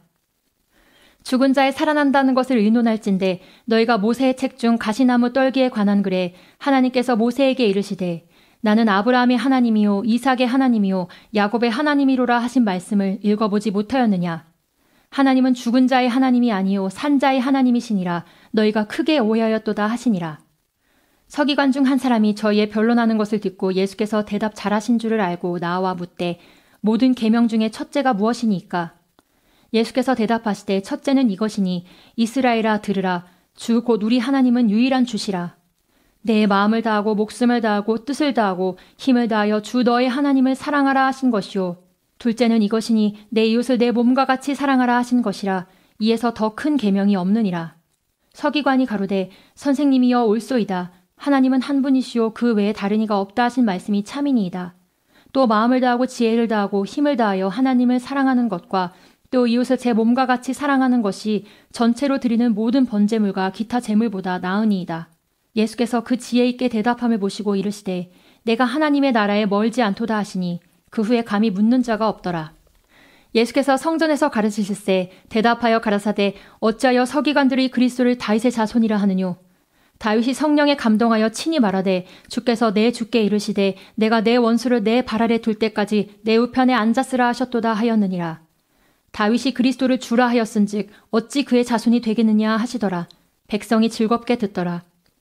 죽은 자의 살아난다는 것을 의논할진대 너희가 모세의 책 중 가시나무 떨기에 관한 글에 하나님께서 모세에게 이르시되 나는 아브라함의 하나님이요 이삭의 하나님이요 야곱의 하나님이로라 하신 말씀을 읽어보지 못하였느냐. 하나님은 죽은 자의 하나님이 아니요 산 자의 하나님이시니라. 너희가 크게 오해하였도다 하시니라. 서기관 중 한 사람이 저희의 변론하는 것을 듣고 예수께서 대답 잘하신 줄을 알고 나와 묻되 모든 계명 중에 첫째가 무엇이니까? 예수께서 대답하시되 첫째는 이것이니 이스라엘아 들으라. 주 곧 우리 하나님은 유일한 주시라. 내 마음을 다하고 목숨을 다하고 뜻을 다하고 힘을 다하여 주 너의 하나님을 사랑하라 하신 것이요. 둘째는 이것이니 내 이웃을 내 몸과 같이 사랑하라 하신 것이라. 이에서 더 큰 계명이 없느니라. 서기관이 가로되 선생님이여 옳소이다. 하나님은 한 분이시요 그 외에 다른 이가 없다 하신 말씀이 참이니이다. 또 마음을 다하고 지혜를 다하고 힘을 다하여 하나님을 사랑하는 것과 또 이웃을 제 몸과 같이 사랑하는 것이 전체로 드리는 모든 번제물과 기타 제물보다 나으니이다. 예수께서 그 지혜 있게 대답함을 보시고 이르시되 내가 하나님의 나라에 멀지 않도다 하시니 그 후에 감히 묻는 자가 없더라. 예수께서 성전에서 가르치실세 대답하여 가라사대 어찌하여 서기관들이 그리스도를 다윗의 자손이라 하느뇨. 다윗이 성령에 감동하여 친히 말하되 주께서 내 주께 이르시되 내가 내 원수를 내 발 아래 둘 때까지 내 우편에 앉았으라 하셨도다 하였느니라. 다윗이 그리스도를 주라 하였은즉 어찌 그의 자손이 되겠느냐 하시더라. 백성이 즐겁게 듣더라.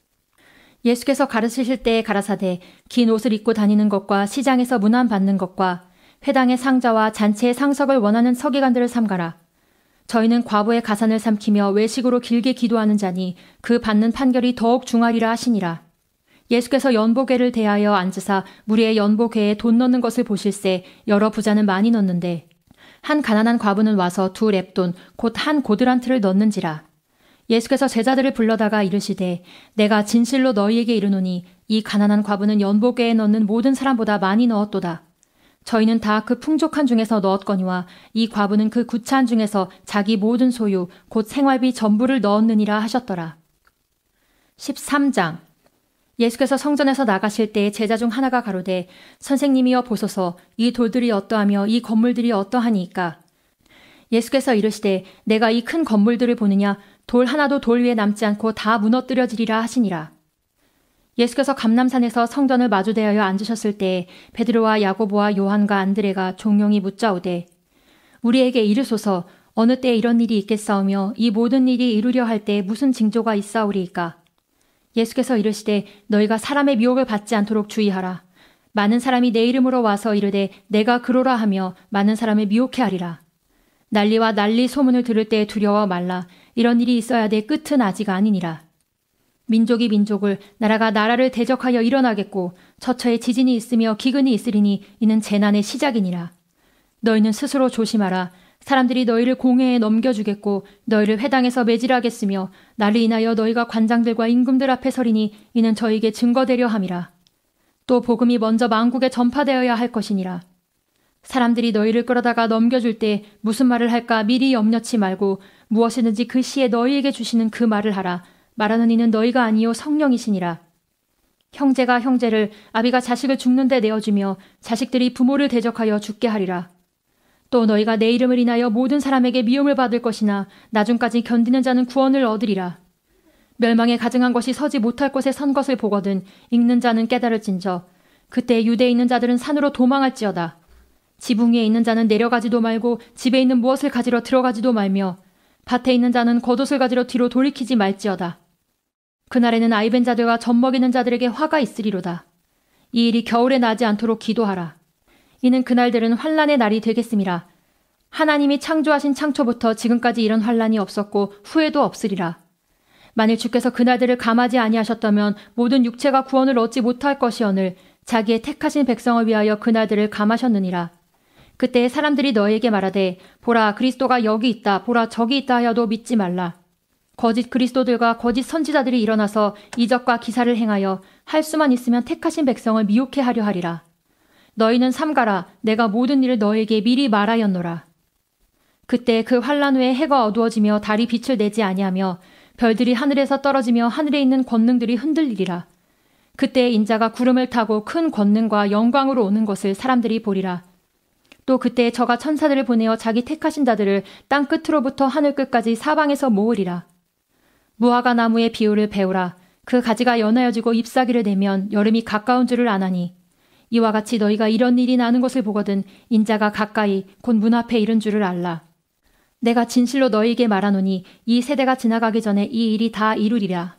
예수께서 가르치실 때에 가라사대 긴 옷을 입고 다니는 것과 시장에서 문안 받는 것과 회당의 상자와 잔치의 상석을 원하는 서기관들을 삼가라. 저희는 과부의 가산을 삼키며 외식으로 길게 기도하는 자니 그 받는 판결이 더욱 중하리라 하시니라. 예수께서 연보궤를 대하여 앉으사 무리의 연보궤에 돈 넣는 것을 보실새 여러 부자는 많이 넣는데 한 가난한 과부는 와서 두 렙돈 곧 한 고드란트를 넣는지라. 예수께서 제자들을 불러다가 이르시되 내가 진실로 너희에게 이르노니 이 가난한 과부는 연보궤에 넣는 모든 사람보다 많이 넣었도다. 저희는 다 그 풍족한 중에서 넣었거니와 이 과부는 그 구차한 중에서 자기 모든 소유 곧 생활비 전부를 넣었느니라 하셨더라. 십삼 장. 예수께서 성전에서 나가실 때 제자 중 하나가 가로되 선생님이여 보소서 이 돌들이 어떠하며 이 건물들이 어떠하니이까. 예수께서 이르시되 내가 이 큰 건물들을 보느냐 돌 하나도 돌 위에 남지 않고 다 무너뜨려지리라 하시니라. 예수께서 감람산에서 성전을 마주대하여 앉으셨을 때 베드로와 야고보와 요한과 안드레가 종용이 묻자오되 우리에게 이르소서 어느 때에 이런 일이 있겠사오며 이 모든 일이 이루려 할 때 무슨 징조가 있사오리이까. 예수께서 이르시되 너희가 사람의 미혹을 받지 않도록 주의하라. 많은 사람이 내 이름으로 와서 이르되 내가 그로라 하며 많은 사람을 미혹해 하리라. 난리와 난리 소문을 들을 때에 두려워 말라. 이런 일이 있어야 돼 끝은 아직 아니니라. 민족이 민족을 나라가 나라를 대적하여 일어나겠고 처처에 지진이 있으며 기근이 있으리니 이는 재난의 시작이니라. 너희는 스스로 조심하라. 사람들이 너희를 공회에 넘겨주겠고 너희를 회당에서 매질하겠으며 나를 인하여 너희가 관장들과 임금들 앞에 서리니 이는 저에게 증거되려 함이라. 또 복음이 먼저 만국에 전파되어야 할 것이니라. 사람들이 너희를 끌어다가 넘겨줄 때 무슨 말을 할까 미리 염려치 말고 무엇이든지 그 시에 너희에게 주시는 그 말을 하라. 말하는 이는 너희가 아니요 성령이시니라. 형제가 형제를 아비가 자식을 죽는 데 내어주며 자식들이 부모를 대적하여 죽게 하리라. 또 너희가 내 이름을 인하여 모든 사람에게 미움을 받을 것이나 나중까지 견디는 자는 구원을 얻으리라. 멸망에 가증한 것이 서지 못할 곳에 선 것을 보거든 읽는 자는 깨달을진저 그때 유대에 있는 자들은 산으로 도망할지어다. 지붕 위에 있는 자는 내려가지도 말고 집에 있는 무엇을 가지러 들어가지도 말며 밭에 있는 자는 겉옷을 가지러 뒤로 돌이키지 말지어다. 그날에는 아이벤 자들과 젖먹이는 자들에게 화가 있으리로다. 이 일이 겨울에 나지 않도록 기도하라. 이는 그날들은 환난의 날이 되겠음이라. 하나님이 창조하신 창초부터 지금까지 이런 환난이 없었고 후에도 없으리라. 만일 주께서 그날들을 감하지 아니하셨다면 모든 육체가 구원을 얻지 못할 것이오늘 자기의 택하신 백성을 위하여 그날들을 감하셨느니라. 그때 사람들이 너에게 말하되 보라 그리스도가 여기 있다 보라 저기 있다 하여도 믿지 말라. 거짓 그리스도들과 거짓 선지자들이 일어나서 이적과 기사를 행하여 할 수만 있으면 택하신 백성을 미혹해 하려 하리라. 너희는 삼가라. 내가 모든 일을 너에게 미리 말하였노라. 그때 그 환란 후에 해가 어두워지며 달이 빛을 내지 아니하며 별들이 하늘에서 떨어지며 하늘에 있는 권능들이 흔들리리라. 그때 인자가 구름을 타고 큰 권능과 영광으로 오는 것을 사람들이 보리라. 또 그때 저가 천사들을 보내어 자기 택하신 자들을 땅 끝으로부터 하늘 끝까지 사방에서 모으리라. 무화과 나무의 비유를 배우라. 그 가지가 연하여지고 잎사귀를 내면 여름이 가까운 줄을 아나니 이와 같이 너희가 이런 일이 나는 것을 보거든 인자가 가까이 곧 문 앞에 이른 줄을 알라. 내가 진실로 너희에게 말하노니 이 세대가 지나가기 전에 이 일이 다 이루리라.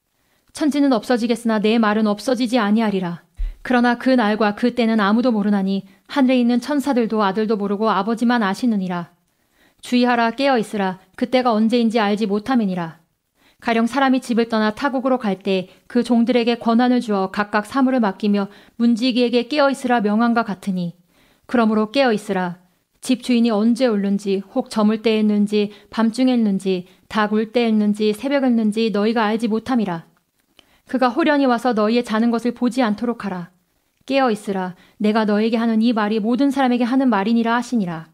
천지는 없어지겠으나 내 말은 없어지지 아니하리라. 그러나 그 날과 그 때는 아무도 모르나니 하늘에 있는 천사들도 아들도 모르고 아버지만 아시느니라. 주의하라 깨어 있으라. 그때가 언제인지 알지 못함이니라. 가령 사람이 집을 떠나 타국으로 갈 때 그 종들에게 권한을 주어 각각 사물을 맡기며 문지기에게 깨어 있으라 명함과 같으니 그러므로 깨어 있으라. 집 주인이 언제 올는지 혹 저물 때에 있는지 밤중에 있는지 닭 울 때에 있는지 새벽에 있는지 너희가 알지 못함이라. 그가 호련히 와서 너희의 자는 것을 보지 않도록 하라. 깨어 있으라. 내가 너에게 하는 이 말이 모든 사람에게 하는 말이니라 하시니라.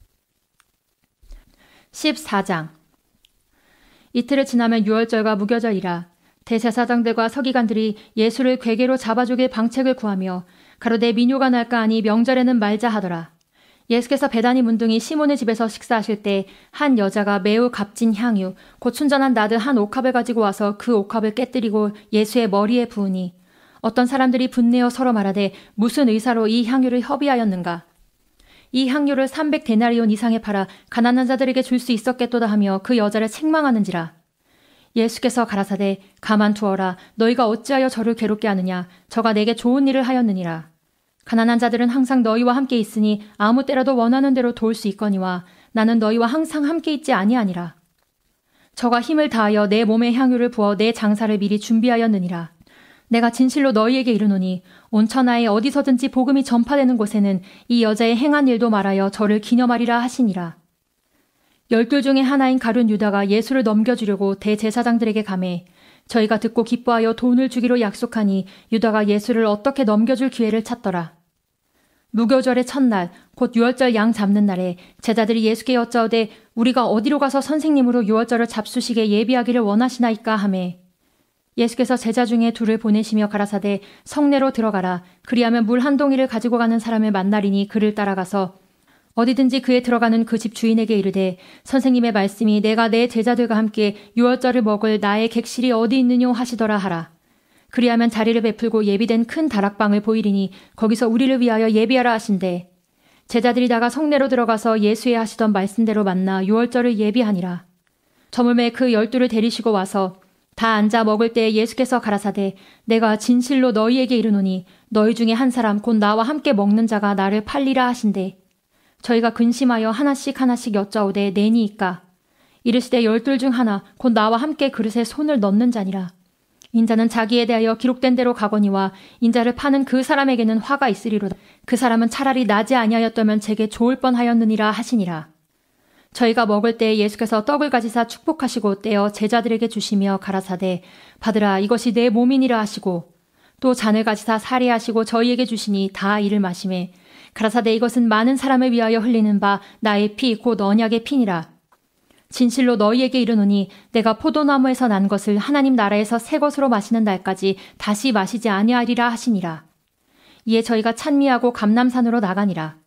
십사 장. 이틀을 지나면 유월절과 무교절이라. 대제사장들과 서기관들이 예수를 궤계로 잡아주길 방책을 구하며 가로되 민요가 날까 하니 명절에는 말자 하더라. 예수께서 베다니 문둥이 시몬의 집에서 식사하실 때 한 여자가 매우 값진 향유 곧 순전한 나드 한 옥합을 가지고 와서 그 옥합을 깨뜨리고 예수의 머리에 부으니 어떤 사람들이 분내어 서로 말하되 무슨 의사로 이 향유를 허비하였는가. 이 향료를 삼백 데나리온 이상에 팔아 가난한 자들에게 줄 수 있었겠도다 하며 그 여자를 책망하는지라. 예수께서 가라사대 가만 두어라. 너희가 어찌하여 저를 괴롭게 하느냐. 저가 내게 좋은 일을 하였느니라. 가난한 자들은 항상 너희와 함께 있으니 아무 때라도 원하는 대로 도울 수 있거니와 나는 너희와 항상 함께 있지 아니하니라. 저가 힘을 다하여 내 몸에 향유를 부어 내 장사를 미리 준비하였느니라. 내가 진실로 너희에게 이르노니 온 천하에 어디서든지 복음이 전파되는 곳에는 이 여자의 행한 일도 말하여 저를 기념하리라 하시니라. 열둘 중에 하나인 가룟 유다가 예수를 넘겨주려고 대제사장들에게 가매 저희가 듣고 기뻐하여 돈을 주기로 약속하니 유다가 예수를 어떻게 넘겨줄 기회를 찾더라. 무교절의 첫날 곧 유월절 양 잡는 날에 제자들이 예수께 여짜오되 우리가 어디로 가서 선생님으로 유월절을 잡수시게 예비하기를 원하시나이까 하매 예수께서 제자 중에 둘을 보내시며 가라사대 성내로 들어가라. 그리하면 물 한 동이를 가지고 가는 사람을 만나리니 그를 따라가서 어디든지 그에 들어가는 그 집 주인에게 이르되 선생님의 말씀이 내가 내 제자들과 함께 유월절을 먹을 나의 객실이 어디 있느뇨 하시더라 하라. 그리하면 자리를 베풀고 예비된 큰 다락방을 보이리니 거기서 우리를 위하여 예비하라 하신대. 제자들이 나가 성내로 들어가서 예수의 하시던 말씀대로 만나 유월절을 예비하니라. 저물매 그 열두를 데리시고 와서 다 앉아 먹을 때에 예수께서 가라사대 내가 진실로 너희에게 이르노니 너희 중에 한 사람 곧 나와 함께 먹는 자가 나를 팔리라 하신대. 저희가 근심하여 하나씩 하나씩 여짜오되 내니이까. 이르시되 열둘 중 하나 곧 나와 함께 그릇에 손을 넣는 자니라. 인자는 자기에 대하여 기록된 대로 가거니와 인자를 파는 그 사람에게는 화가 있으리로다. 그 사람은 차라리 나지 아니하였다면 제게 좋을 뻔하였느니라 하시니라. 저희가 먹을 때에 예수께서 떡을 가지사 축복하시고 떼어 제자들에게 주시며 가라사대 받으라 이것이 내 몸이니라 하시고 또 잔을 가지사 사례하시고 저희에게 주시니 다 이를 마시매 가라사대 이것은 많은 사람을 위하여 흘리는 바 나의 피 곧 언약의 피니라. 진실로 너희에게 이르노니 내가 포도나무에서 난 것을 하나님 나라에서 새 것으로 마시는 날까지 다시 마시지 아니하리라 하시니라. 이에 저희가 찬미하고 감람산으로 나가니라.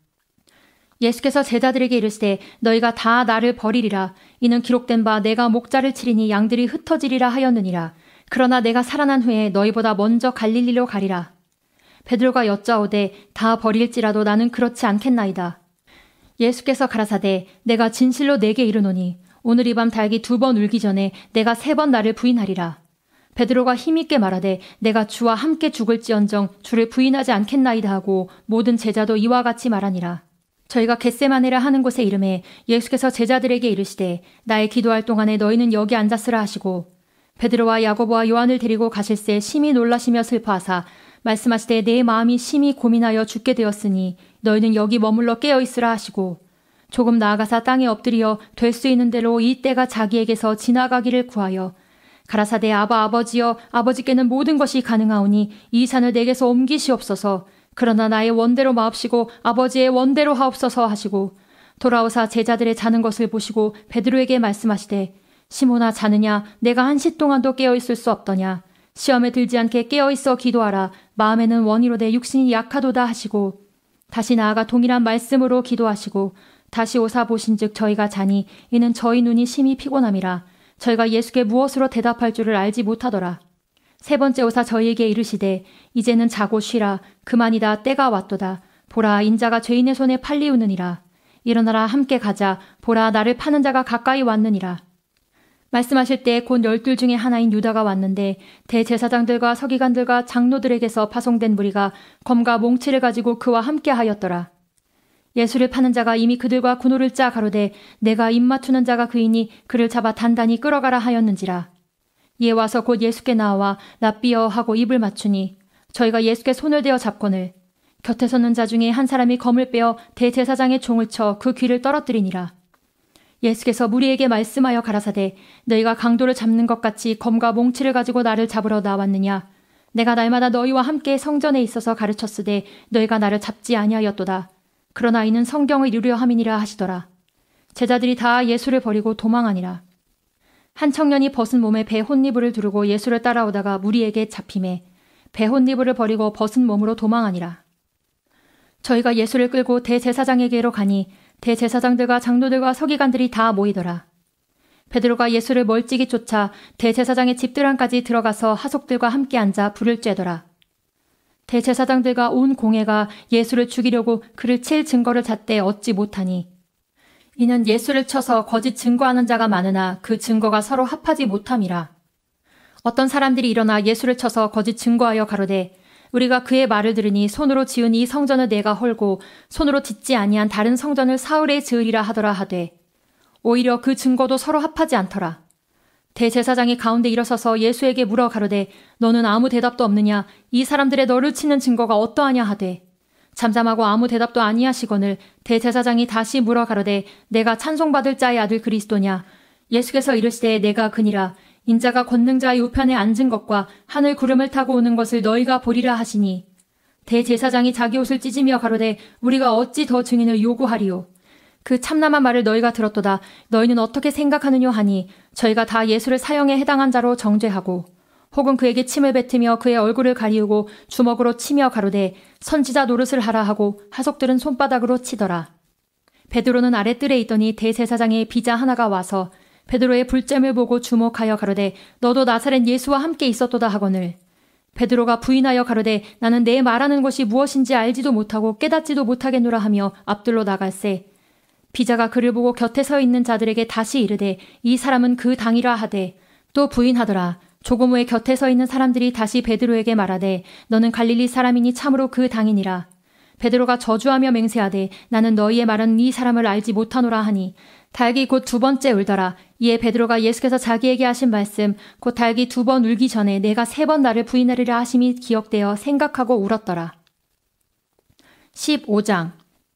예수께서 제자들에게 이르시되 너희가 다 나를 버리리라. 이는 기록된 바 내가 목자를 치리니 양들이 흩어지리라 하였느니라. 그러나 내가 살아난 후에 너희보다 먼저 갈릴리로 가리라. 베드로가 여짜오되 다 버릴지라도 나는 그렇지 않겠나이다. 예수께서 가라사대 내가 진실로 내게 이르노니 오늘 이 밤 닭이 두 번 울기 전에 내가 세 번 나를 부인하리라. 베드로가 힘있게 말하되 내가 주와 함께 죽을지언정 주를 부인하지 않겠나이다 하고 모든 제자도 이와 같이 말하니라. 저희가 겟세마네라 하는 곳에 이름에 예수께서 제자들에게 이르시되 나의 기도할 동안에 너희는 여기 앉았으라 하시고 베드로와 야고보와 요한을 데리고 가실새 심히 놀라시며 슬퍼하사 말씀하시되 내 마음이 심히 고민하여 죽게 되었으니 너희는 여기 머물러 깨어있으라 하시고 조금 나아가사 땅에 엎드려 될 수 있는 대로 이 때가 자기에게서 지나가기를 구하여 가라사대 아바 아버지여 아버지께는 모든 것이 가능하오니 이 산을 내게서 옮기시옵소서. 그러나 나의 원대로 마옵시고 아버지의 원대로 하옵소서 하시고 돌아오사 제자들의 자는 것을 보시고 베드로에게 말씀하시되 시몬아 자느냐 내가 한시 동안도 깨어있을 수 없더냐. 시험에 들지 않게 깨어있어 기도하라. 마음에는 원이로되 육신이 약하도다 하시고 다시 나아가 동일한 말씀으로 기도하시고 다시 오사 보신즉 저희가 자니 이는 저희 눈이 심히 피곤함이라. 저희가 예수께 무엇으로 대답할 줄을 알지 못하더라. 세 번째 오사 저희에게 이르시되 이제는 자고 쉬라. 그만이다 때가 왔도다. 보라 인자가 죄인의 손에 팔리우느니라. 일어나라 함께 가자. 보라 나를 파는 자가 가까이 왔느니라. 말씀하실 때 곧 열둘 중에 하나인 유다가 왔는데 대제사장들과 서기관들과 장로들에게서 파송된 무리가 검과 몽치를 가지고 그와 함께 하였더라. 예수를 파는 자가 이미 그들과 군호를 짜 가로되 내가 입 맞추는 자가 그이니 그를 잡아 단단히 끌어가라 하였는지라. 이에 와서 곧 예수께 나와 랍비여 하고 입을 맞추니 저희가 예수께 손을 대어 잡거늘 곁에 서는 자 중에 한 사람이 검을 빼어 대제사장의 종을 쳐 그 귀를 떨어뜨리니라. 예수께서 무리에게 말씀하여 가라사대 너희가 강도를 잡는 것 같이 검과 몽치를 가지고 나를 잡으러 나왔느냐. 내가 날마다 너희와 함께 성전에 있어서 가르쳤으되 너희가 나를 잡지 아니하였도다. 그러나 이는 성경을 이루려 함이니라 하시더라. 제자들이 다 예수를 버리고 도망하니라. 한 청년이 벗은 몸에 배 혼니부를 두르고 예수를 따라오다가 무리에게 잡히매 배 혼니부를 버리고 벗은 몸으로 도망하니라. 저희가 예수를 끌고 대제사장에게로 가니 대제사장들과 장로들과 서기관들이 다 모이더라. 베드로가 예수를 멀찍이 쫓아 대제사장의 집들 안까지 들어가서 하속들과 함께 앉아 불을 쬐더라. 대제사장들과 온 공회가 예수를 죽이려고 그를 칠 증거를 찾되 얻지 못하니 이는 예수를 쳐서 거짓 증거하는 자가 많으나 그 증거가 서로 합하지 못함이라. 어떤 사람들이 일어나 예수를 쳐서 거짓 증거하여 가로되 우리가 그의 말을 들으니 손으로 지은 이 성전을 내가 헐고 손으로 짓지 아니한 다른 성전을 사흘에 지으리라 하더라 하되 오히려 그 증거도 서로 합하지 않더라. 대제사장이 가운데 일어서서 예수에게 물어 가로되 너는 아무 대답도 없느냐? 이 사람들의 너를 치는 증거가 어떠하냐 하되 잠잠하고 아무 대답도 아니하시거늘 대제사장이 다시 물어 가로되 내가 찬송받을 자의 아들 그리스도냐? 예수께서 이르시되 내가 그니라. 인자가 권능자의 우편에 앉은 것과 하늘 구름을 타고 오는 것을 너희가 보리라 하시니 대제사장이 자기 옷을 찢으며 가로되 우리가 어찌 더 증인을 요구하리요? 그 참남한 말을 너희가 들었도다. 너희는 어떻게 생각하느뇨 하니 저희가 다 예수를 사형에 해당한 자로 정죄하고 혹은 그에게 침을 뱉으며 그의 얼굴을 가리우고 주먹으로 치며 가로되 선지자 노릇을 하라 하고 하속들은 손바닥으로 치더라. 베드로는 아랫뜰에 있더니 대제사장의 비자 하나가 와서 베드로의 불잼을 보고 주목하여 가로되 너도 나사렛 예수와 함께 있었도다 하거늘 베드로가 부인하여 가로되 나는 내 말하는 것이 무엇인지 알지도 못하고 깨닫지도 못하겠노라 하며 앞들로 나갈새 비자가 그를 보고 곁에 서 있는 자들에게 다시 이르되 이 사람은 그 당이라 하되 또 부인하더라. 조금 후에 곁에 서 있는 사람들이 다시 베드로에게 말하되 너는 갈릴리 사람이니 참으로 그 당이니라. 베드로가 저주하며 맹세하되 나는 너희의 말은 이 사람을 알지 못하노라 하니 닭이 곧 두 번째 울더라. 이에 베드로가 예수께서 자기에게 하신 말씀 곧 닭이 두 번 울기 전에 내가 세 번 나를 부인하리라 하심이 기억되어 생각하고 울었더라. 십오 장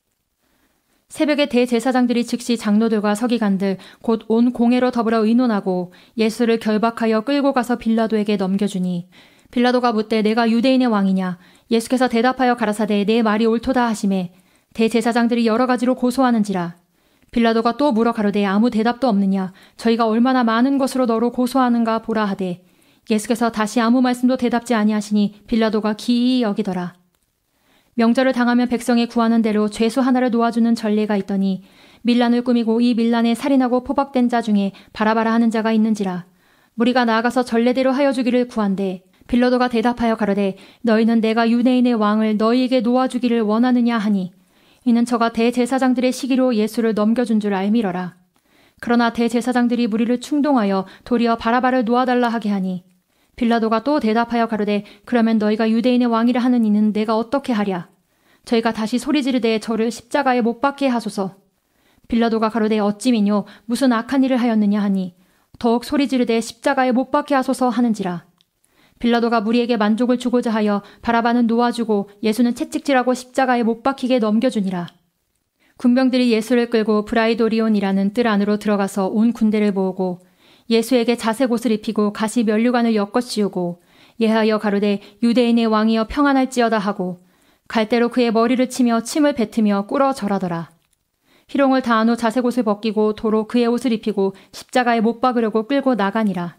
새벽에 대제사장들이 즉시 장로들과 서기관들 곧 온 공회로 더불어 의논하고 예수를 결박하여 끌고 가서 빌라도에게 넘겨주니 빌라도가 묻되 내가 유대인의 왕이냐? 예수께서 대답하여 가라사대 내 말이 옳도다 하시매 대제사장들이 여러 가지로 고소하는지라. 빌라도가 또 물어 가로되 아무 대답도 없느냐? 저희가 얼마나 많은 것으로 너로 고소하는가 보라 하되 예수께서 다시 아무 말씀도 대답지 아니하시니 빌라도가 기이히 여기더라. 명절을 당하면 백성에 구하는 대로 죄수 하나를 놓아주는 전례가 있더니 밀란을 꾸미고 이 밀란에 살인하고 포박된 자 중에 바라바라 하는 자가 있는지라. 무리가 나아가서 전례대로 하여 주기를 구한대 빌라도가 대답하여 가로되 너희는 내가 유대인의 왕을 너희에게 놓아주기를 원하느냐 하니 이는 저가 대제사장들의 시기로 예수를 넘겨준 줄 알미러라. 그러나 대제사장들이 무리를 충동하여 도리어 바라바를 놓아달라 하게 하니 빌라도가 또 대답하여 가로되 그러면 너희가 유대인의 왕이라 하는 이는 내가 어떻게 하랴? 저희가 다시 소리 지르되 저를 십자가에 못 박게 하소서. 빌라도가 가로되 어찌미뇨 무슨 악한 일을 하였느냐 하니 더욱 소리 지르되 십자가에 못 박게 하소서 하는지라. 빌라도가 무리에게 만족을 주고자 하여 바라바는 놓아주고 예수는 채찍질하고 십자가에 못 박히게 넘겨주니라. 군병들이 예수를 끌고 브라이도리온이라는 뜰 안으로 들어가서 온 군대를 모으고 예수에게 자색 옷을 입히고 가시 면류관을 엮어 씌우고 예하여 가로되 유대인의 왕이여 평안할지어다 하고 갈대로 그의 머리를 치며 침을 뱉으며 꿇어 절하더라. 희롱을 다한 후 자색 옷을 벗기고 도로 그의 옷을 입히고 십자가에 못 박으려고 끌고 나가니라.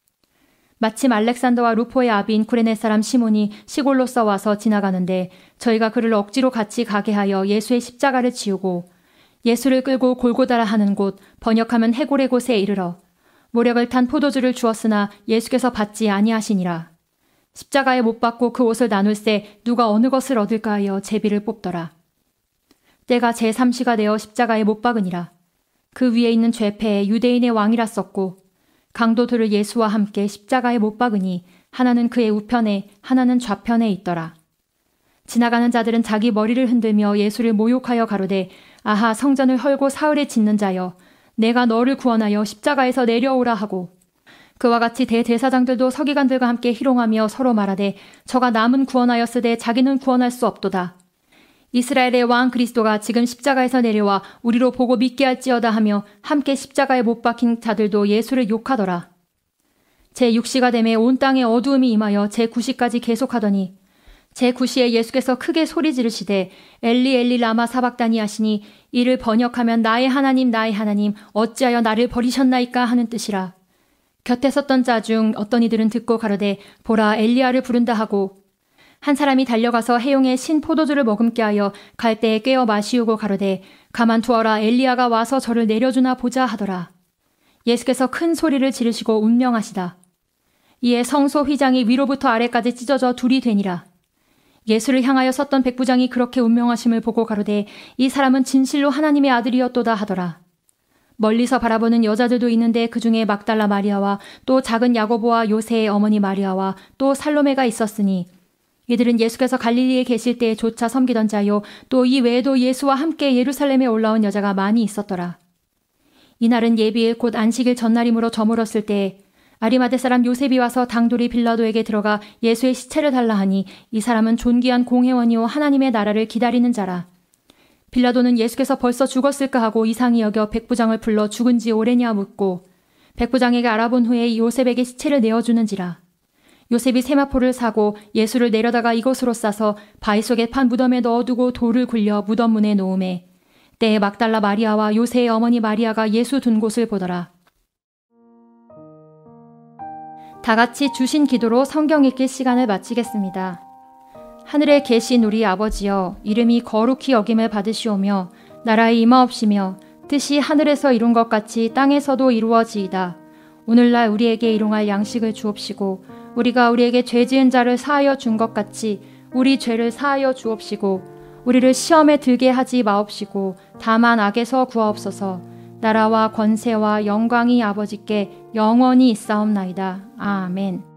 마침 알렉산더와 루포의 아비인 구레네 사람 시몬이 시골로서 와서 지나가는데 저희가 그를 억지로 같이 가게 하여 예수의 십자가를 지우고 예수를 끌고 골고다라 하는 곳 번역하면 해골의 곳에 이르러 모력을 탄 포도주를 주었으나 예수께서 받지 아니하시니라. 십자가에 못 박고 그 옷을 나눌새 누가 어느 것을 얻을까 하여 제비를 뽑더라. 때가 제삼 시가 되어 십자가에 못 박으니라. 그 위에 있는 죄패에 유대인의 왕이라 썼고 강도들을 예수와 함께 십자가에 못 박으니 하나는 그의 우편에 하나는 좌편에 있더라. 지나가는 자들은 자기 머리를 흔들며 예수를 모욕하여 가로되 아하 성전을 헐고 사흘에 짓는 자여 내가 너를 구원하여 십자가에서 내려오라 하고 그와 같이 대제사장들도 서기관들과 함께 희롱하며 서로 말하되 저가 남은 구원하였으되 자기는 구원할 수 없도다. 이스라엘의 왕 그리스도가 지금 십자가에서 내려와 우리로 보고 믿게 할지어다 하며 함께 십자가에 못 박힌 자들도 예수를 욕하더라. 제육 시가 되매 온 땅에 어두움이 임하여 제구 시까지 계속하더니 제구 시에 예수께서 크게 소리 지르시되 엘리 엘리 라마 사박다니 하시니 이를 번역하면 나의 하나님 나의 하나님 어찌하여 나를 버리셨나이까 하는 뜻이라. 곁에 섰던 자 중 어떤 이들은 듣고 가로되 보라 엘리야를 부른다 하고 한 사람이 달려가서 해용에 신 포도주를 머금게 하여 갈대에 꿰어 마시우고 가로되 가만두어라 엘리야가 와서 저를 내려주나 보자 하더라. 예수께서 큰 소리를 지르시고 운명하시다. 이에 성소 휘장이 위로부터 아래까지 찢어져 둘이 되니라. 예수를 향하여 섰던 백부장이 그렇게 운명하심을 보고 가로되 이 사람은 진실로 하나님의 아들이었도다 하더라. 멀리서 바라보는 여자들도 있는데 그 중에 막달라 마리아와 또 작은 야고보와 요새의 어머니 마리아와 또 살로메가 있었으니 이들은 예수께서 갈릴리에 계실 때에 조차 섬기던 자요 또 이 외에도 예수와 함께 예루살렘에 올라온 여자가 많이 있었더라. 이날은 예비일 곧 안식일 전날이므로 저물었을 때에 아리마대 사람 요셉이 와서 당돌이 빌라도에게 들어가 예수의 시체를 달라 하니 이 사람은 존귀한 공회원이요 하나님의 나라를 기다리는 자라. 빌라도는 예수께서 벌써 죽었을까 하고 이상히 여겨 백부장을 불러 죽은 지 오래냐 묻고 백부장에게 알아본 후에 요셉에게 시체를 내어주는지라. 요셉이 세마포를 사고 예수를 내려다가 이곳으로 싸서 바위 속에 판 무덤에 넣어두고 돌을 굴려 무덤 문에 놓음에 때에 막달라 마리아와 요새의 어머니 마리아가 예수 둔 곳을 보더라. 다 같이 주신 기도로 성경 읽기 시간을 마치겠습니다. 하늘에 계신 우리 아버지여, 이름이 거룩히 여김을 받으시오며 나라의 임하옵시며 뜻이 하늘에서 이룬 것 같이 땅에서도 이루어지이다. 오늘날 우리에게 일용할 양식을 주옵시고 우리가 우리에게 죄 지은 자를 사하여 준 것 같이 우리 죄를 사하여 주옵시고 우리를 시험에 들게 하지 마옵시고 다만 악에서 구하옵소서. 나라와 권세와 영광이 아버지께 영원히 있사옵나이다. 아멘.